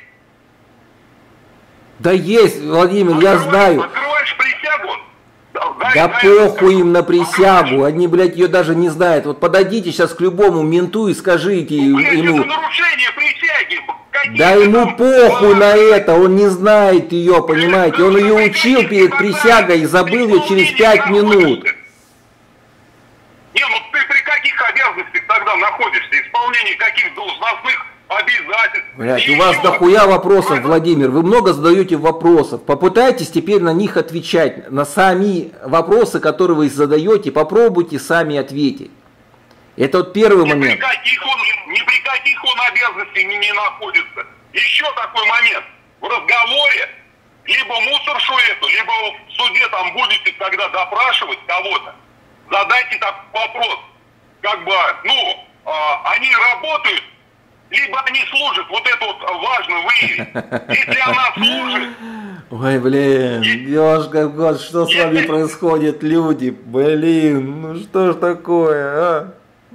Да есть, Владимир, я знаю. Открываешь присягу? Да похуй им на присягу, они, блядь, ее даже не знают. Вот подойдите сейчас к любому менту и скажите ему... Это нарушение присяги. Да ему похуй на это, он не знает ее, понимаете, он ее учил перед присягой и забыл ее через пять минут. Не, ну ты при каких обязанностях тогда находишься? Исполнение каких должностных обязательств? Блядь, у вас дохуя вопросов, Владимир, вы много задаете вопросов. Попытайтесь теперь на них отвечать, на сами вопросы, которые вы задаете, попробуйте сами ответить. Это вот первый ни момент. При каких он, ни при каких он обязанностях не, не находится. Еще такой момент. В разговоре либо мусоршу эту, либо в суде там будете тогда допрашивать кого-то, задайте такой вопрос. Как бы, ну, э, они работают, либо они служат. Вот это вот важно выявить. Если она служит... Ой, блин, Ёшка, год, что с вами происходит, люди? Блин, ну что ж такое, а?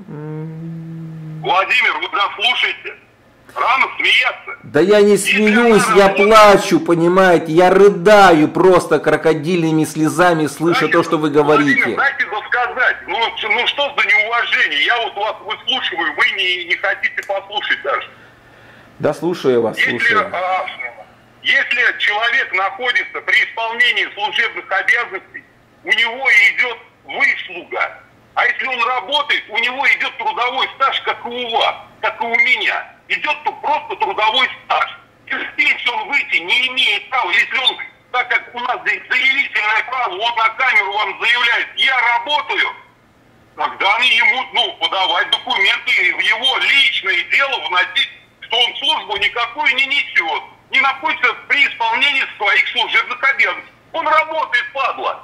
Владимир, вы заслушайте. Рано смеяться. Да я не смеюсь, я плачу, понимаете, я рыдаю просто крокодильными слезами, слыша дайте, то, что вы говорите. Владимир, дайте досказать. Ну, ну что за неуважение? Я вот вас выслушиваю, вы не, не хотите послушать даже. Да слушаю вас, если, слушаю. А, если человек находится при исполнении служебных обязанностей, у него идет выслуга. А если он работает, у него идет трудовой стаж, как и у вас, как и у меня. Идет просто трудовой стаж. Из пенсии он выйти не имеет права. Если он, так как у нас здесь заявительное право, он на камеру вам заявляет, я работаю, тогда ему, ну, подавать документы и в его личное дело вносить, что он службу никакую не несет, не находится при исполнении своих служебных обязанностей. Он работает, падла.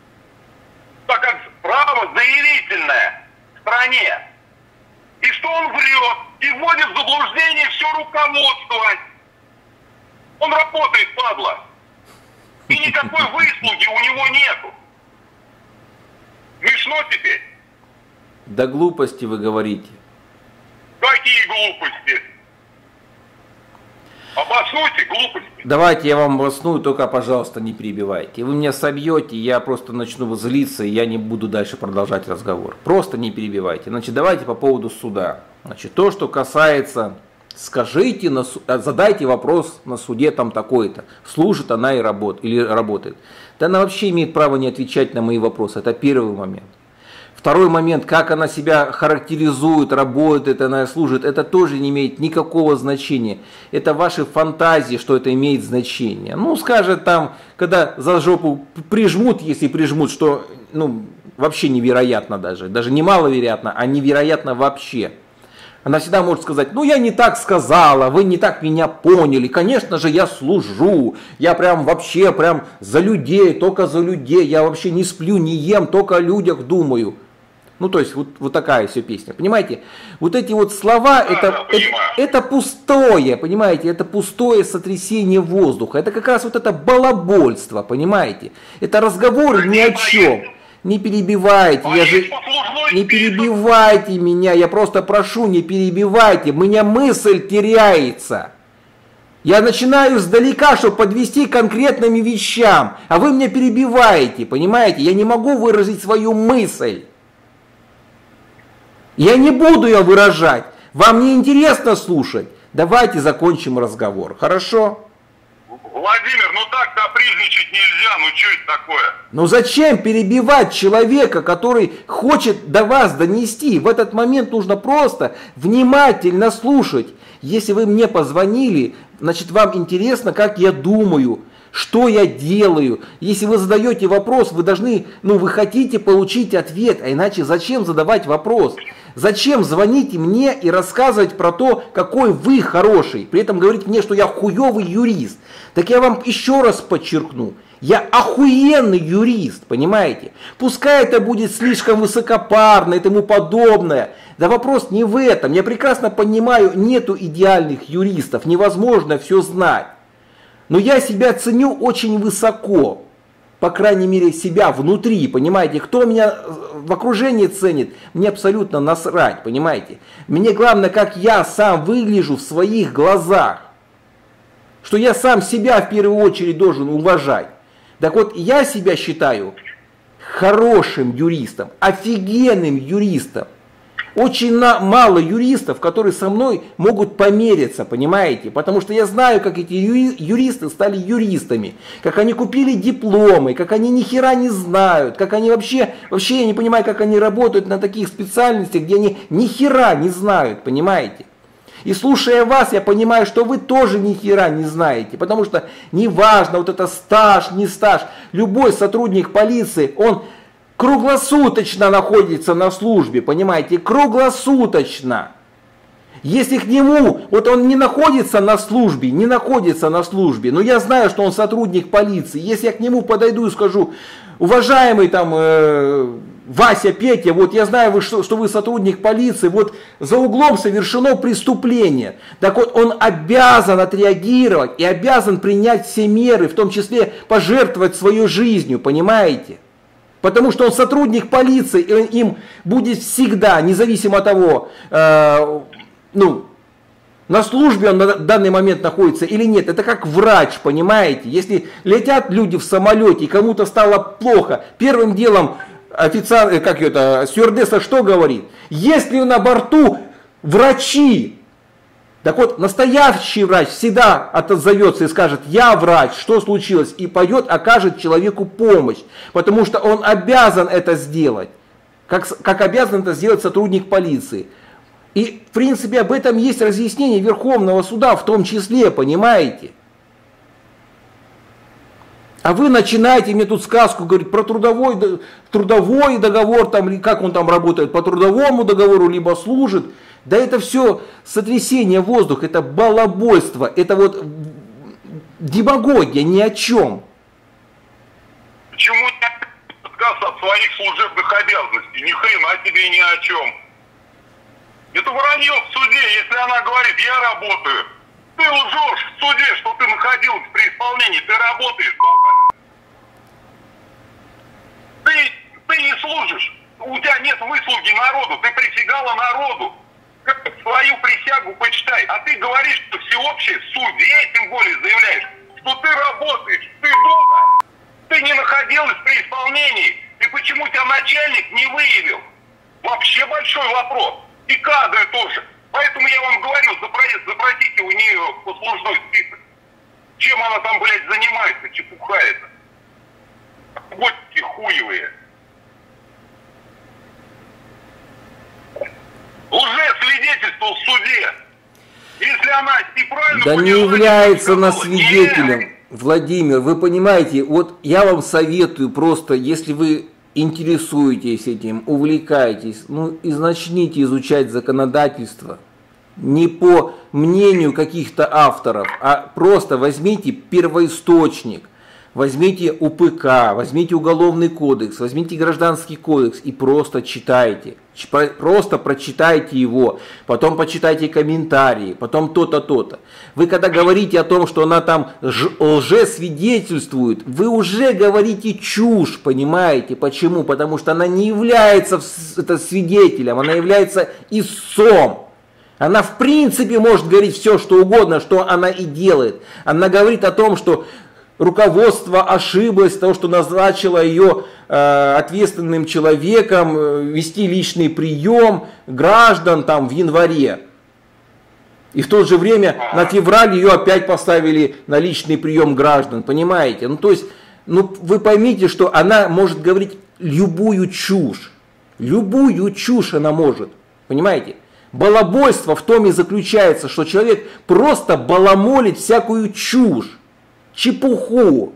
Так как право заявительное в стране. И что он врет и вводит в заблуждение все руководство. Он работает, падла. И никакой выслуги у него нету. Смешно теперь? Да глупости вы говорите. Какие глупости? Обоснуйте глупости. Давайте я вам обосную, только, пожалуйста, не перебивайте. Вы меня собьете, я просто начну злиться, и я не буду дальше продолжать разговор. Просто не перебивайте. Значит, давайте по поводу суда. Значит, то, что касается, скажите, на су... задайте вопрос на суде там такой-то. Служит она и работает, или работает. Да она вообще имеет право не отвечать на мои вопросы. Это первый момент. Второй момент, как она себя характеризует, работает, она служит, это тоже не имеет никакого значения. Это ваши фантазии, что это имеет значение. Ну, скажет там, когда за жопу прижмут, если прижмут, что, ну, вообще невероятно даже. Даже не маловероятно, а невероятно вообще. Она всегда может сказать, ну, я не так сказала, вы не так меня поняли. Конечно же, я служу, я прям вообще прям за людей, только за людей. Я вообще не сплю, не ем, только о людях думаю. Ну, то есть, вот, вот такая все песня, понимаете? Вот эти вот слова, да, это, да, это, это пустое, понимаете? Это пустое сотрясение воздуха. Это как раз вот это балабольство, понимаете? Это разговоры ни о чем. Не перебивайте, а я же... Не перебивайте меня, я просто прошу, не перебивайте, у меня мысль теряется. Я начинаю издалека, чтобы подвести к конкретным вещам, а вы меня перебиваете, понимаете? Я не могу выразить свою мысль. Я не буду ее выражать. Вам не интересно слушать? Давайте закончим разговор, хорошо? Владимир, ну так капризничать нельзя, ну что это такое? Ну зачем перебивать человека, который хочет до вас донести? В этот момент нужно просто внимательно слушать. Если вы мне позвонили, значит вам интересно, как я думаю, что я делаю. Если вы задаете вопрос, вы должны, ну вы хотите получить ответ, а иначе зачем задавать вопрос? Зачем звонить мне и рассказывать про то, какой вы хороший, при этом говорить мне, что я хуёвый юрист? Так я вам еще раз подчеркну, я охуенный юрист, понимаете? Пускай это будет слишком высокопарно и тому подобное. Да вопрос не в этом. Я прекрасно понимаю, нету идеальных юристов, невозможно все знать. Но я себя ценю очень высоко. По крайней мере, себя внутри, понимаете? Кто меня в окружении ценит, мне абсолютно насрать, понимаете? Мне главное, как я сам выгляжу в своих глазах. Что я сам себя в первую очередь должен уважать. Так вот, я себя считаю хорошим юристом, офигенным юристом. Очень на, мало юристов, которые со мной могут помериться, понимаете? Потому что я знаю, как эти юри, юристы стали юристами, как они купили дипломы, как они ни хера не знают, как они вообще, вообще я не понимаю, как они работают на таких специальностях, где они ни хера не знают, понимаете? И слушая вас, я понимаю, что вы тоже ни хера не знаете, потому что неважно, вот это стаж, не стаж, любой сотрудник полиции, он круглосуточно находится на службе, понимаете, круглосуточно. Если к нему, вот он не находится на службе, не находится на службе, но я знаю, что он сотрудник полиции, если я к нему подойду и скажу, уважаемый там э, Вася, Петя, вот я знаю, вы, что, что вы сотрудник полиции, вот за углом совершено преступление, так вот он обязан отреагировать и обязан принять все меры, в том числе пожертвовать своей жизнью, понимаете? Потому что он сотрудник полиции, и он им будет всегда, независимо от того, э, ну, на службе он на данный момент находится или нет. Это как врач, понимаете? Если летят люди в самолете и кому-то стало плохо, первым делом официант, как это, стюардесса что говорит? Если на борту врачи, так вот, настоящий врач всегда отзовется и скажет, я врач, что случилось, и пойдет, окажет человеку помощь, потому что он обязан это сделать, как, как обязан это сделать сотрудник полиции. И, в принципе, об этом есть разъяснение Верховного суда в том числе, понимаете? А вы начинаете мне тут сказку говорить про трудовой, трудовой договор, там, как он там работает, по трудовому договору, либо служит. Да это все сотрясение воздуха, это балабольство, это вот демагогия ни о чем. Почему не отказ от своих служебных обязанностей? Ни хрена тебе ни о чем. Это вранье в суде, если она говорит, я работаю. Ты лжешь в суде, что ты находилась при исполнении, ты работаешь, дура. Ты, ты не служишь, у тебя нет выслуги народу, ты присягала народу. Свою присягу почитай, а ты говоришь, что всеобщее в суде, тем более заявляешь, что ты работаешь, ты дура, ты не находилась при исполнении, и почему тебя начальник не выявил? Вообще большой вопрос. И кадры тоже. Поэтому я вам говорю, запросите у нее послужной список. Чем она там, блядь, занимается, чепуха это. Будьте хуевые. Лжесвидетельство в суде. Если она неправильно да поняла, не является она свидетелем. Нет. Владимир, вы понимаете, вот я вам советую просто, если вы интересуетесь этим, увлекаетесь, ну и начните изучать законодательство. Не по мнению каких-то авторов, а просто возьмите первоисточник. Возьмите УПК, возьмите Уголовный кодекс, возьмите Гражданский кодекс и просто читайте. Просто прочитайте его, потом почитайте комментарии, потом то-то, то-то. Вы когда говорите о том, что она там лжесвидетельствует, вы уже говорите чушь, понимаете? Почему? Потому что она не является это, свидетелем, она является истцом. Она в принципе может говорить все, что угодно, что она и делает. Она говорит о том, что руководство ошиблось, того, что назначило ее э, ответственным человеком э, вести личный прием граждан там в январе. И в то же время на февраль ее опять поставили на личный прием граждан, понимаете? Ну то есть, ну вы поймите, что она может говорить любую чушь, любую чушь она может, понимаете? Балабольство в том и заключается, что человек просто баламолит всякую чушь. Чепуху.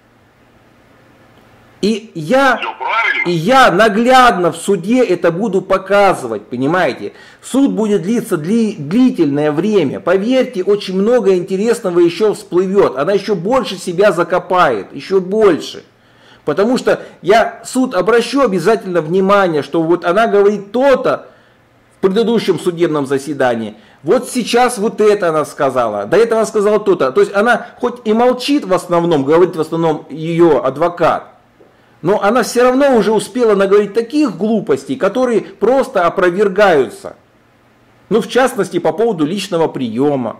И я, и я наглядно в суде это буду показывать, понимаете. Суд будет длиться дли, длительное время. Поверьте, очень много интересного еще всплывет. Она еще больше себя закопает, еще больше. Потому что я суд обращу обязательно внимание, что вот она говорит то-то в предыдущем судебном заседании. Вот сейчас вот это она сказала, до этого она сказала то-то. То есть она хоть и молчит в основном, говорит в основном ее адвокат, но она все равно уже успела наговорить таких глупостей, которые просто опровергаются. Ну, в частности, по поводу личного приема.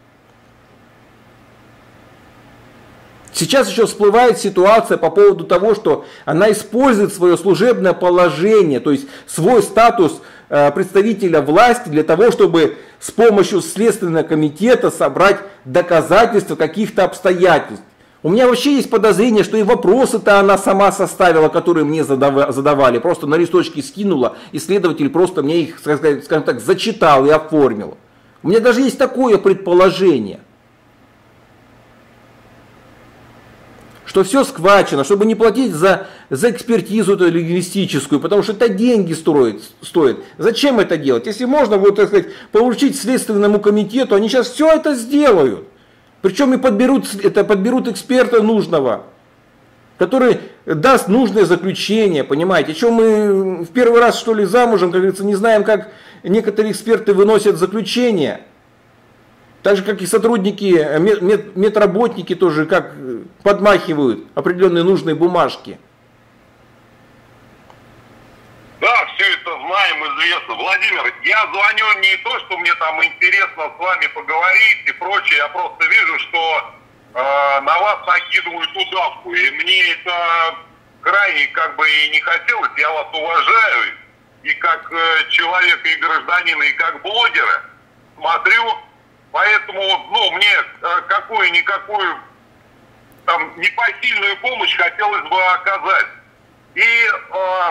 Сейчас еще всплывает ситуация по поводу того, что она использует свое служебное положение, то есть свой статус представителя власти для того, чтобы с помощью Следственного комитета собрать доказательства каких-то обстоятельств. У меня вообще есть подозрение, что и вопросы-то она сама составила, которые мне задавали, просто на листочки скинула, и следователь просто мне их, скажем так, зачитал и оформил. У меня даже есть такое предположение, что все схвачено, чтобы не платить за, за экспертизу эту лингвистическую, потому что это деньги стоит, стоит. Зачем это делать? Если можно, вот, так сказать, поручить Следственному комитету, они сейчас все это сделают. Причем и подберут, это, подберут эксперта нужного, который даст нужное заключение, понимаете. Чем мы в первый раз, что ли, замужем, как говорится, не знаем, как некоторые эксперты выносят заключение. Так же, как и сотрудники, мед, медработники тоже как подмахивают определенные нужные бумажки. Да, все это знаем, известно. Владимир, я звоню не то, что мне там интересно с вами поговорить и прочее, я просто вижу, что э, на вас накидывают удавку, и мне это крайне как бы и не хотелось, я вас уважаю, и как э, человека, и гражданина, и как блогера смотрю. Поэтому, ну, мне э, какую-никакую там непосильную помощь хотелось бы оказать. И, э,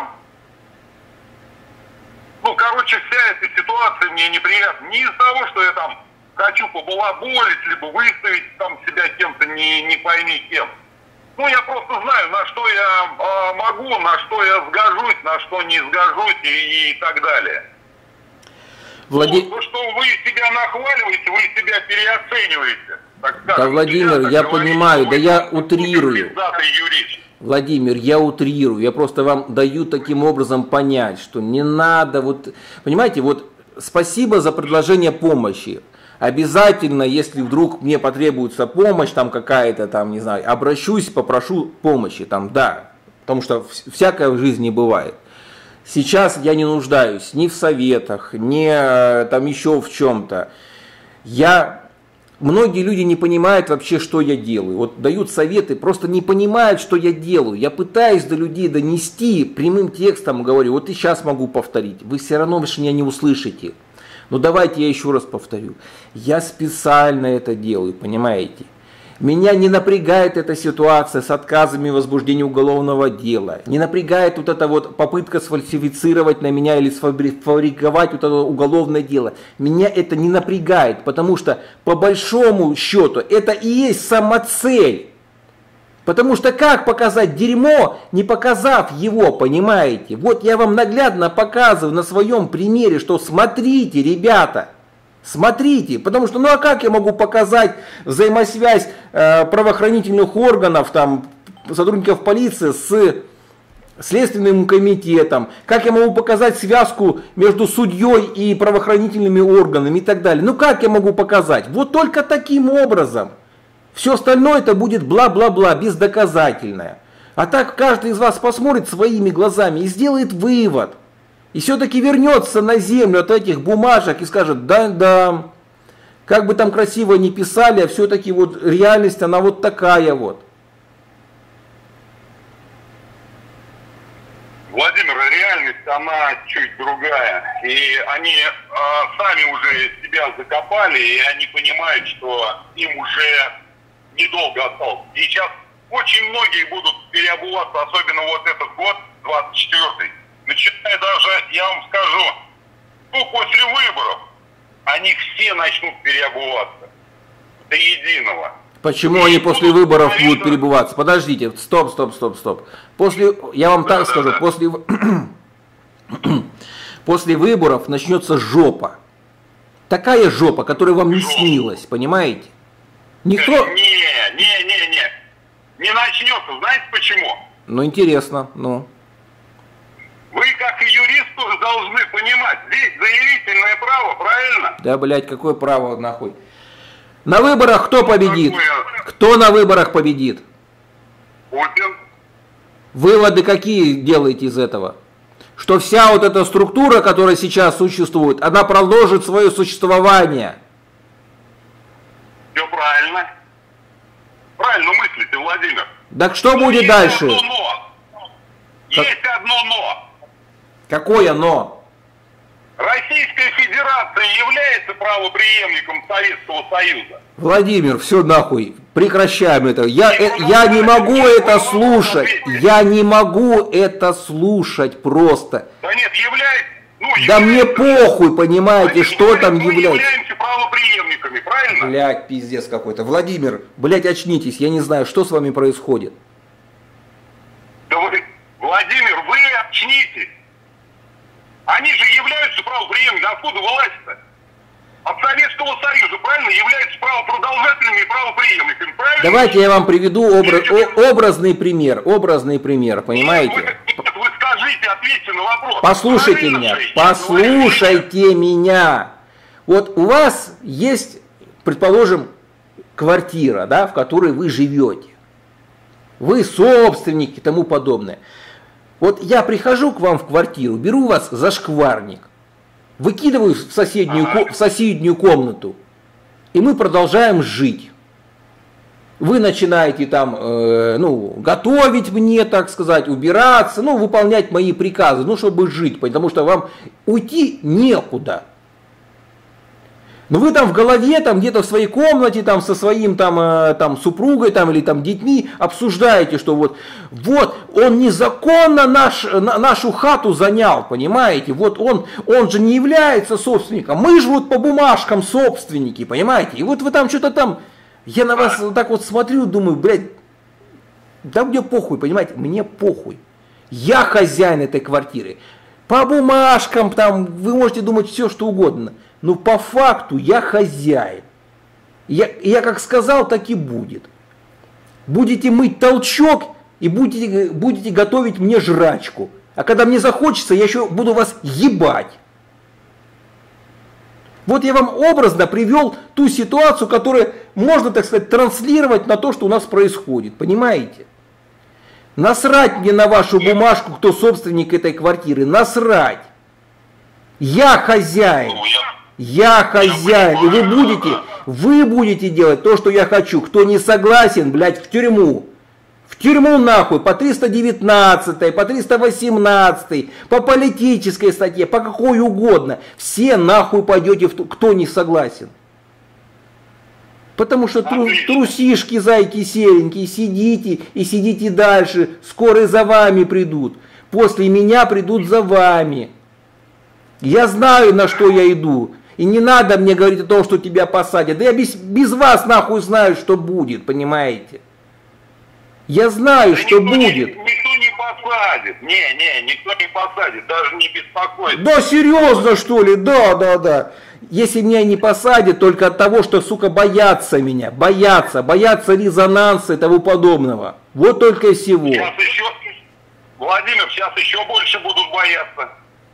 ну, короче, вся эта ситуация мне неприятна. Не из-за того, что я там хочу побалаболить, либо выставить там себя кем-то, не, не пойми кем. Ну, я просто знаю, на что я э, могу, на что я сгожусь, на что не сгожусь и, и так далее. Влади... Ну, что вы себя нахваливаете, вы себя переоцениваете. Так скажем, да, Владимир, себя, я говорите, понимаю, да я утрирую. Юрист. Владимир, я утрирую, я просто вам даю таким образом понять, что не надо, вот, понимаете, вот спасибо за предложение помощи. Обязательно, если вдруг мне потребуется помощь, там какая-то, там, не знаю, обращусь, попрошу помощи, там, да, потому что всякое в жизни бывает. Сейчас я не нуждаюсь ни в советах, ни там еще в чем-то. Я... Многие люди не понимают вообще, что я делаю. Вот дают советы, просто не понимают, что я делаю. Я пытаюсь до людей донести прямым текстом, говорю, вот и сейчас могу повторить. Вы все равно меня не услышите. Но давайте я еще раз повторю. Я специально это делаю, понимаете? Меня не напрягает эта ситуация с отказами в возбуждении уголовного дела. Не напрягает вот эта вот попытка сфальсифицировать на меня или сфабриковать вот это уголовное дело. Меня это не напрягает, потому что по большому счету это и есть самоцель. Потому что как показать дерьмо, не показав его, понимаете? Вот я вам наглядно показываю на своем примере, что смотрите, ребята. Смотрите, потому что, ну а как я могу показать взаимосвязь э, правоохранительных органов, там, сотрудников полиции с Следственным комитетом, как я могу показать связку между судьей и правоохранительными органами и так далее. Ну как я могу показать? Вот только таким образом. Все остальное это будет бла-бла-бла, бездоказательное. А так каждый из вас посмотрит своими глазами и сделает вывод. И все-таки вернется на землю от этих бумажек и скажет, да-да, как бы там красиво ни писали, а все-таки вот реальность она вот такая вот. Владимир, реальность, она чуть другая. И они э, сами уже себя закопали, и они понимают, что им уже недолго осталось. И сейчас очень многие будут переобуваться, особенно вот этот год, двадцать четвёртый. Начиная даже, я вам скажу, ну, после выборов, они все начнут переобуваться. До единого. Почему они после выборов будут перебываться? Подождите, стоп, стоп, стоп, стоп. После, я вам так скажу, после, после выборов начнется жопа. Такая жопа, которая вам не снилась, понимаете? Никто... Не, не, не, не. Не начнется. Знаете почему? Ну, интересно, ну. Вы, как и юрист, тоже должны понимать, здесь заявительное право, правильно? Да, блядь, какое право, нахуй. На выборах кто победит? Кто на выборах победит? Путин. Выводы какие делаете из этого? Что вся вот эта структура, которая сейчас существует, она продолжит свое существование. Все правильно. Правильно мыслите, Владимир. Так что будет есть дальше? Одно но. Как... Есть одно но. Какое но? Российская Федерация является правопреемником Советского Союза. Владимир, все нахуй, прекращаем это. Я, э, я не могу это слушать. Я не могу это слушать просто. Да нет, является. Ну, да является. мне похуй, понимаете, Конечно, что мы, там мы является. являемся правопреемниками, правильно? Блядь, пиздец какой-то. Владимир, блядь, очнитесь, я не знаю, что с вами происходит. Да вы, Владимир, вы очнитесь. Они же являются правопреемниками. Откуда власть-то? От Советского Союза, правильно? Являются правопродолжателями и правопреемниками, правильно? Давайте я вам приведу образ, о, образный пример. Образный пример, понимаете? Нет, вы, нет, вы скажите, ответьте на вопрос. Послушайте Правильно меня, же? послушайте меня. Вот у вас есть, предположим, квартира, да, в которой вы живете. Вы собственники и тому подобное. Вот я прихожу к вам в квартиру, беру вас за шкварник, выкидываю в соседнюю, ага. в соседнюю комнату, и мы продолжаем жить. Вы начинаете там, э, ну, готовить мне, так сказать, убираться, ну, выполнять мои приказы, ну, чтобы жить, потому что вам уйти некуда. Но вы там в голове, там где-то в своей комнате, там со своим там, э, там супругой там, или там детьми обсуждаете, что вот, вот он незаконно наш, на, нашу хату занял, понимаете? Вот он, он же не является собственником, мы же вот по бумажкам собственники, понимаете? И вот вы там что-то там, я на вас вот так вот смотрю, думаю, блядь, да мне похуй, понимаете? Мне похуй. Я хозяин этой квартиры. По бумажкам там вы можете думать все, что угодно. Но по факту я хозяин. Я, я как сказал, так и будет. Будете мыть толчок и будете, будете готовить мне жрачку. А когда мне захочется, я еще буду вас ебать. Вот я вам образно привел ту ситуацию, которую можно, так сказать, транслировать на то, что у нас происходит. Понимаете? Насрать мне на вашу бумажку, кто собственник этой квартиры. Насрать. Я хозяин. Я хозяин, и вы будете, вы будете делать то, что я хочу. Кто не согласен, блядь, в тюрьму. В тюрьму нахуй, по триста девятнадцатой, по триста восемнадцатой, по политической статье, по какой угодно. Все нахуй пойдете, в ту, кто не согласен. Потому что тру, трусишки, зайки серенькие, сидите и сидите дальше. Скоро и за вами придут. После меня придут за вами. Я знаю, на что я иду. И не надо мне говорить о том, что тебя посадят. Да я без, без вас нахуй знаю, что будет, понимаете? Я знаю, да что никто будет. Не, никто не посадит. Не, не, никто не посадит, даже не беспокойся. Да серьезно, что ли? Да, да, да. Если меня не посадят, только от того, что, сука, боятся меня. Боятся, боятся резонанса и тому подобного. Вот только и всего. Сейчас еще, Владимир, сейчас еще больше будут бояться.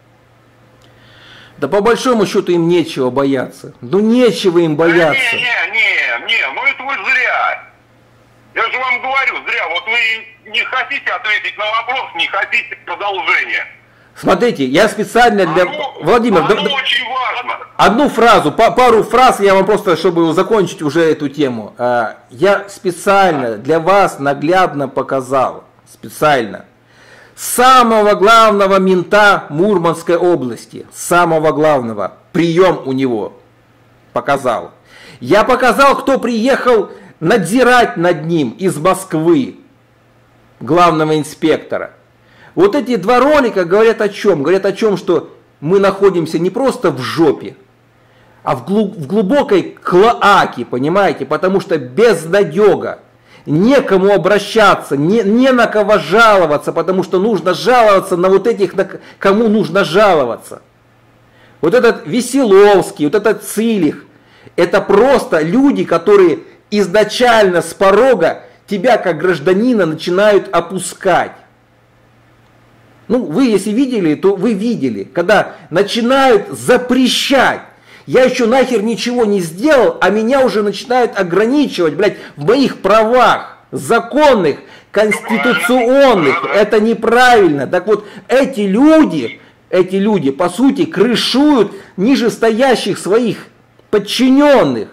Да по большому счету им нечего бояться. Ну нечего им бояться. Да, не, не, не, не, ну это вы зря. Я же вам говорю, зря. Вот вы не хотите ответить на вопрос, не хотите продолжения. Смотрите, я специально для... Оно, Владимир, оно да, очень важно. Одну фразу, пару фраз я вам просто, чтобы закончить уже эту тему. Я специально для вас наглядно показал, специально, самого главного мента Мурманской области, самого главного, прием у него показал. Я показал, кто приехал надзирать над ним из Москвы, главного инспектора. Вот эти два ролика говорят о чем? Говорят о чем, что мы находимся не просто в жопе, а в, глуб, в глубокой клоаке, понимаете? Потому что безнадега, некому обращаться, не, не на кого жаловаться, потому что нужно жаловаться на вот этих, на кому нужно жаловаться. Вот этот Веселовский, вот этот Цилих, это просто люди, которые изначально с порога тебя как гражданина начинают опускать. Ну, вы если видели, то вы видели, когда начинают запрещать. Я еще нахер ничего не сделал, а меня уже начинают ограничивать, блядь, в моих правах, законных, конституционных. Это неправильно. Так вот, эти люди, эти люди, по сути, крышуют нижестоящих своих подчиненных.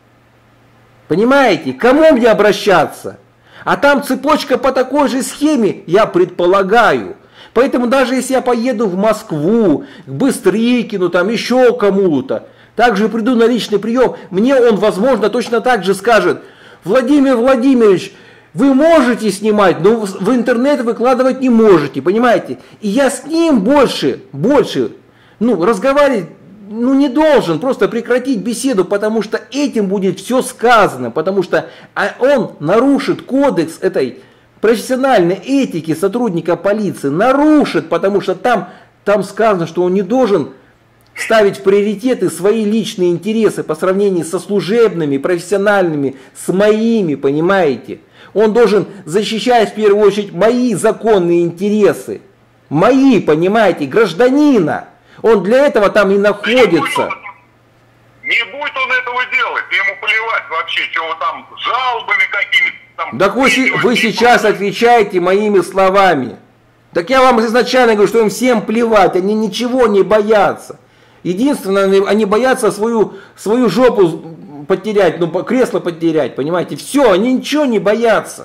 Понимаете? К кому мне обращаться? А там цепочка по такой же схеме, я предполагаю. Поэтому даже если я поеду в Москву, к Быстрыкину, там еще кому-то, также приду на личный прием, мне он, возможно, точно так же скажет: Владимир Владимирович, вы можете снимать, но в интернет выкладывать не можете, понимаете? И я с ним больше, больше, ну, разговаривать, ну, не должен, просто прекратить беседу, потому что этим будет все сказано, потому что он нарушит кодекс этой профессиональной этики сотрудника полиции, нарушит, потому что там, там сказано, что он не должен ставить в приоритеты свои личные интересы по сравнению со служебными, профессиональными, с моими, понимаете? Он должен защищать в первую очередь мои законные интересы, мои, понимаете, гражданина. Он для этого там и находится. Не будет он этого делать, ему плевать вообще, что вы там жалобами какими-то. Так вы, вы сейчас отвечаете моими словами. Так я вам изначально говорю, что им всем плевать, они ничего не боятся. Единственное, они боятся свою, свою жопу потерять, ну, кресло потерять, понимаете. Все, они ничего не боятся.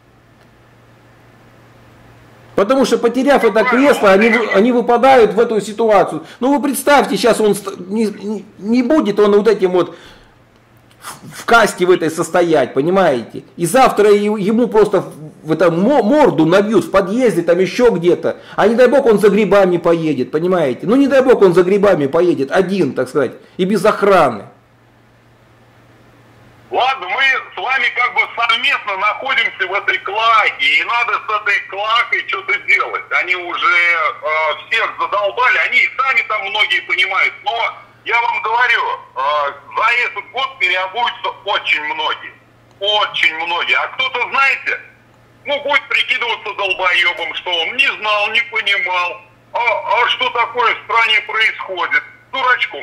Потому что, потеряв это кресло, они, они выпадают в эту ситуацию. Ну, вы представьте, сейчас он не, не будет он вот этим вот в касте в этой состоять, понимаете? И завтра ему просто в это морду набьют в подъезде, там еще где-то. А не дай бог он за грибами поедет, понимаете? Ну не дай бог он за грибами поедет один, так сказать, и без охраны. Ладно, мы с вами как бы совместно находимся в этой клаке, и надо с этой клакой что-то делать. Они уже э, всех задолбали, они и сами там многие понимают, но я вам говорю, э, за этот год переобуются очень многие. Очень многие. А кто-то, знаете, ну, будет прикидываться долбоебом, что он не знал, не понимал. А, а что такое в стране происходит? Дурачком.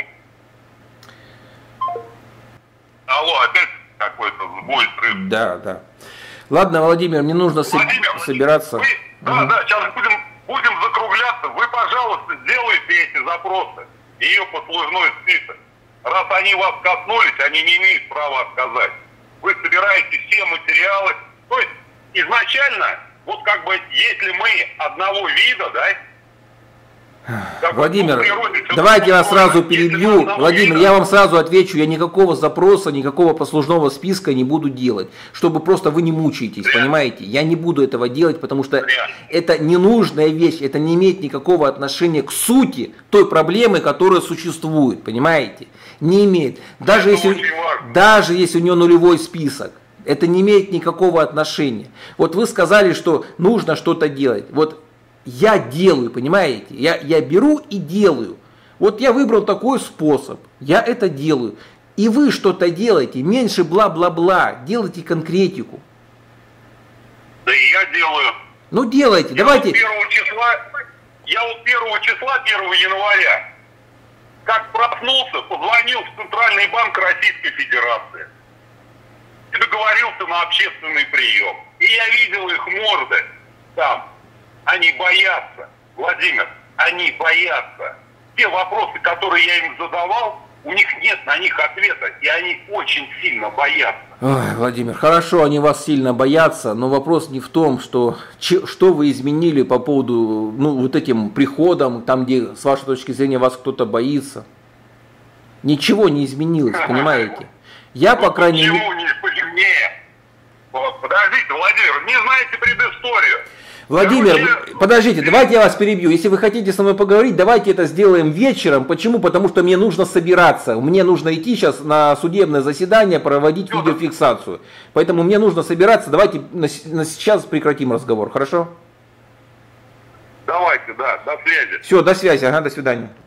Алло, опять какой-то сбой, срыв. Да, да. Ладно, Владимир, мне нужно Владимир, собираться. Вы, да, угу. да, сейчас будем, будем закругляться. Вы, пожалуйста, сделайте эти запросы. Ее послужной список. Раз они вас коснулись, они не имеют права отказать. Вы собираете все материалы. То есть изначально, вот как бы, если мы одного вида, да, Владимир, давайте я вас сразу перебью. Владимир, я вам сразу отвечу, я никакого запроса, никакого послужного списка не буду делать, чтобы просто вы не мучаетесь, понимаете? Я не буду этого делать, потому что это ненужная вещь, это не имеет никакого отношения к сути той проблемы, которая существует, понимаете? Не имеет. Даже если, даже если у него нулевой список, это не имеет никакого отношения. Вот вы сказали, что нужно что-то делать. Вот я делаю, понимаете? Я, я беру и делаю. Вот я выбрал такой способ. Я это делаю. И вы что-то делаете. Меньше бла-бла-бла. Делайте конкретику. Да и я делаю. Ну делайте. Я давайте. первого числа числа, я вот первого числа, первого января, как проснулся, позвонил в Центральный банк Российской Федерации и договорился на общественный прием. И я видел их морды там. Они боятся, Владимир, они боятся. Те вопросы, которые я им задавал, у них нет на них ответа, и они очень сильно боятся. Ой, Владимир, хорошо, они вас сильно боятся, но вопрос не в том, что, че, что вы изменили по поводу, ну, вот этим приходом, там, где, с вашей точки зрения, вас кто-то боится. Ничего не изменилось, понимаете? Я, по крайней мере... Почему не позднее? Подождите, Владимир, не знаете предысторию. Владимир, Короче... подождите, давайте я вас перебью. Если вы хотите со мной поговорить, давайте это сделаем вечером. Почему? Потому что мне нужно собираться. Мне нужно идти сейчас на судебное заседание, проводить Все, видеофиксацию. Поэтому мне нужно собираться. Давайте на, на сейчас прекратим разговор, хорошо? Давайте, да, до связи. Все, до связи, ага, до свидания.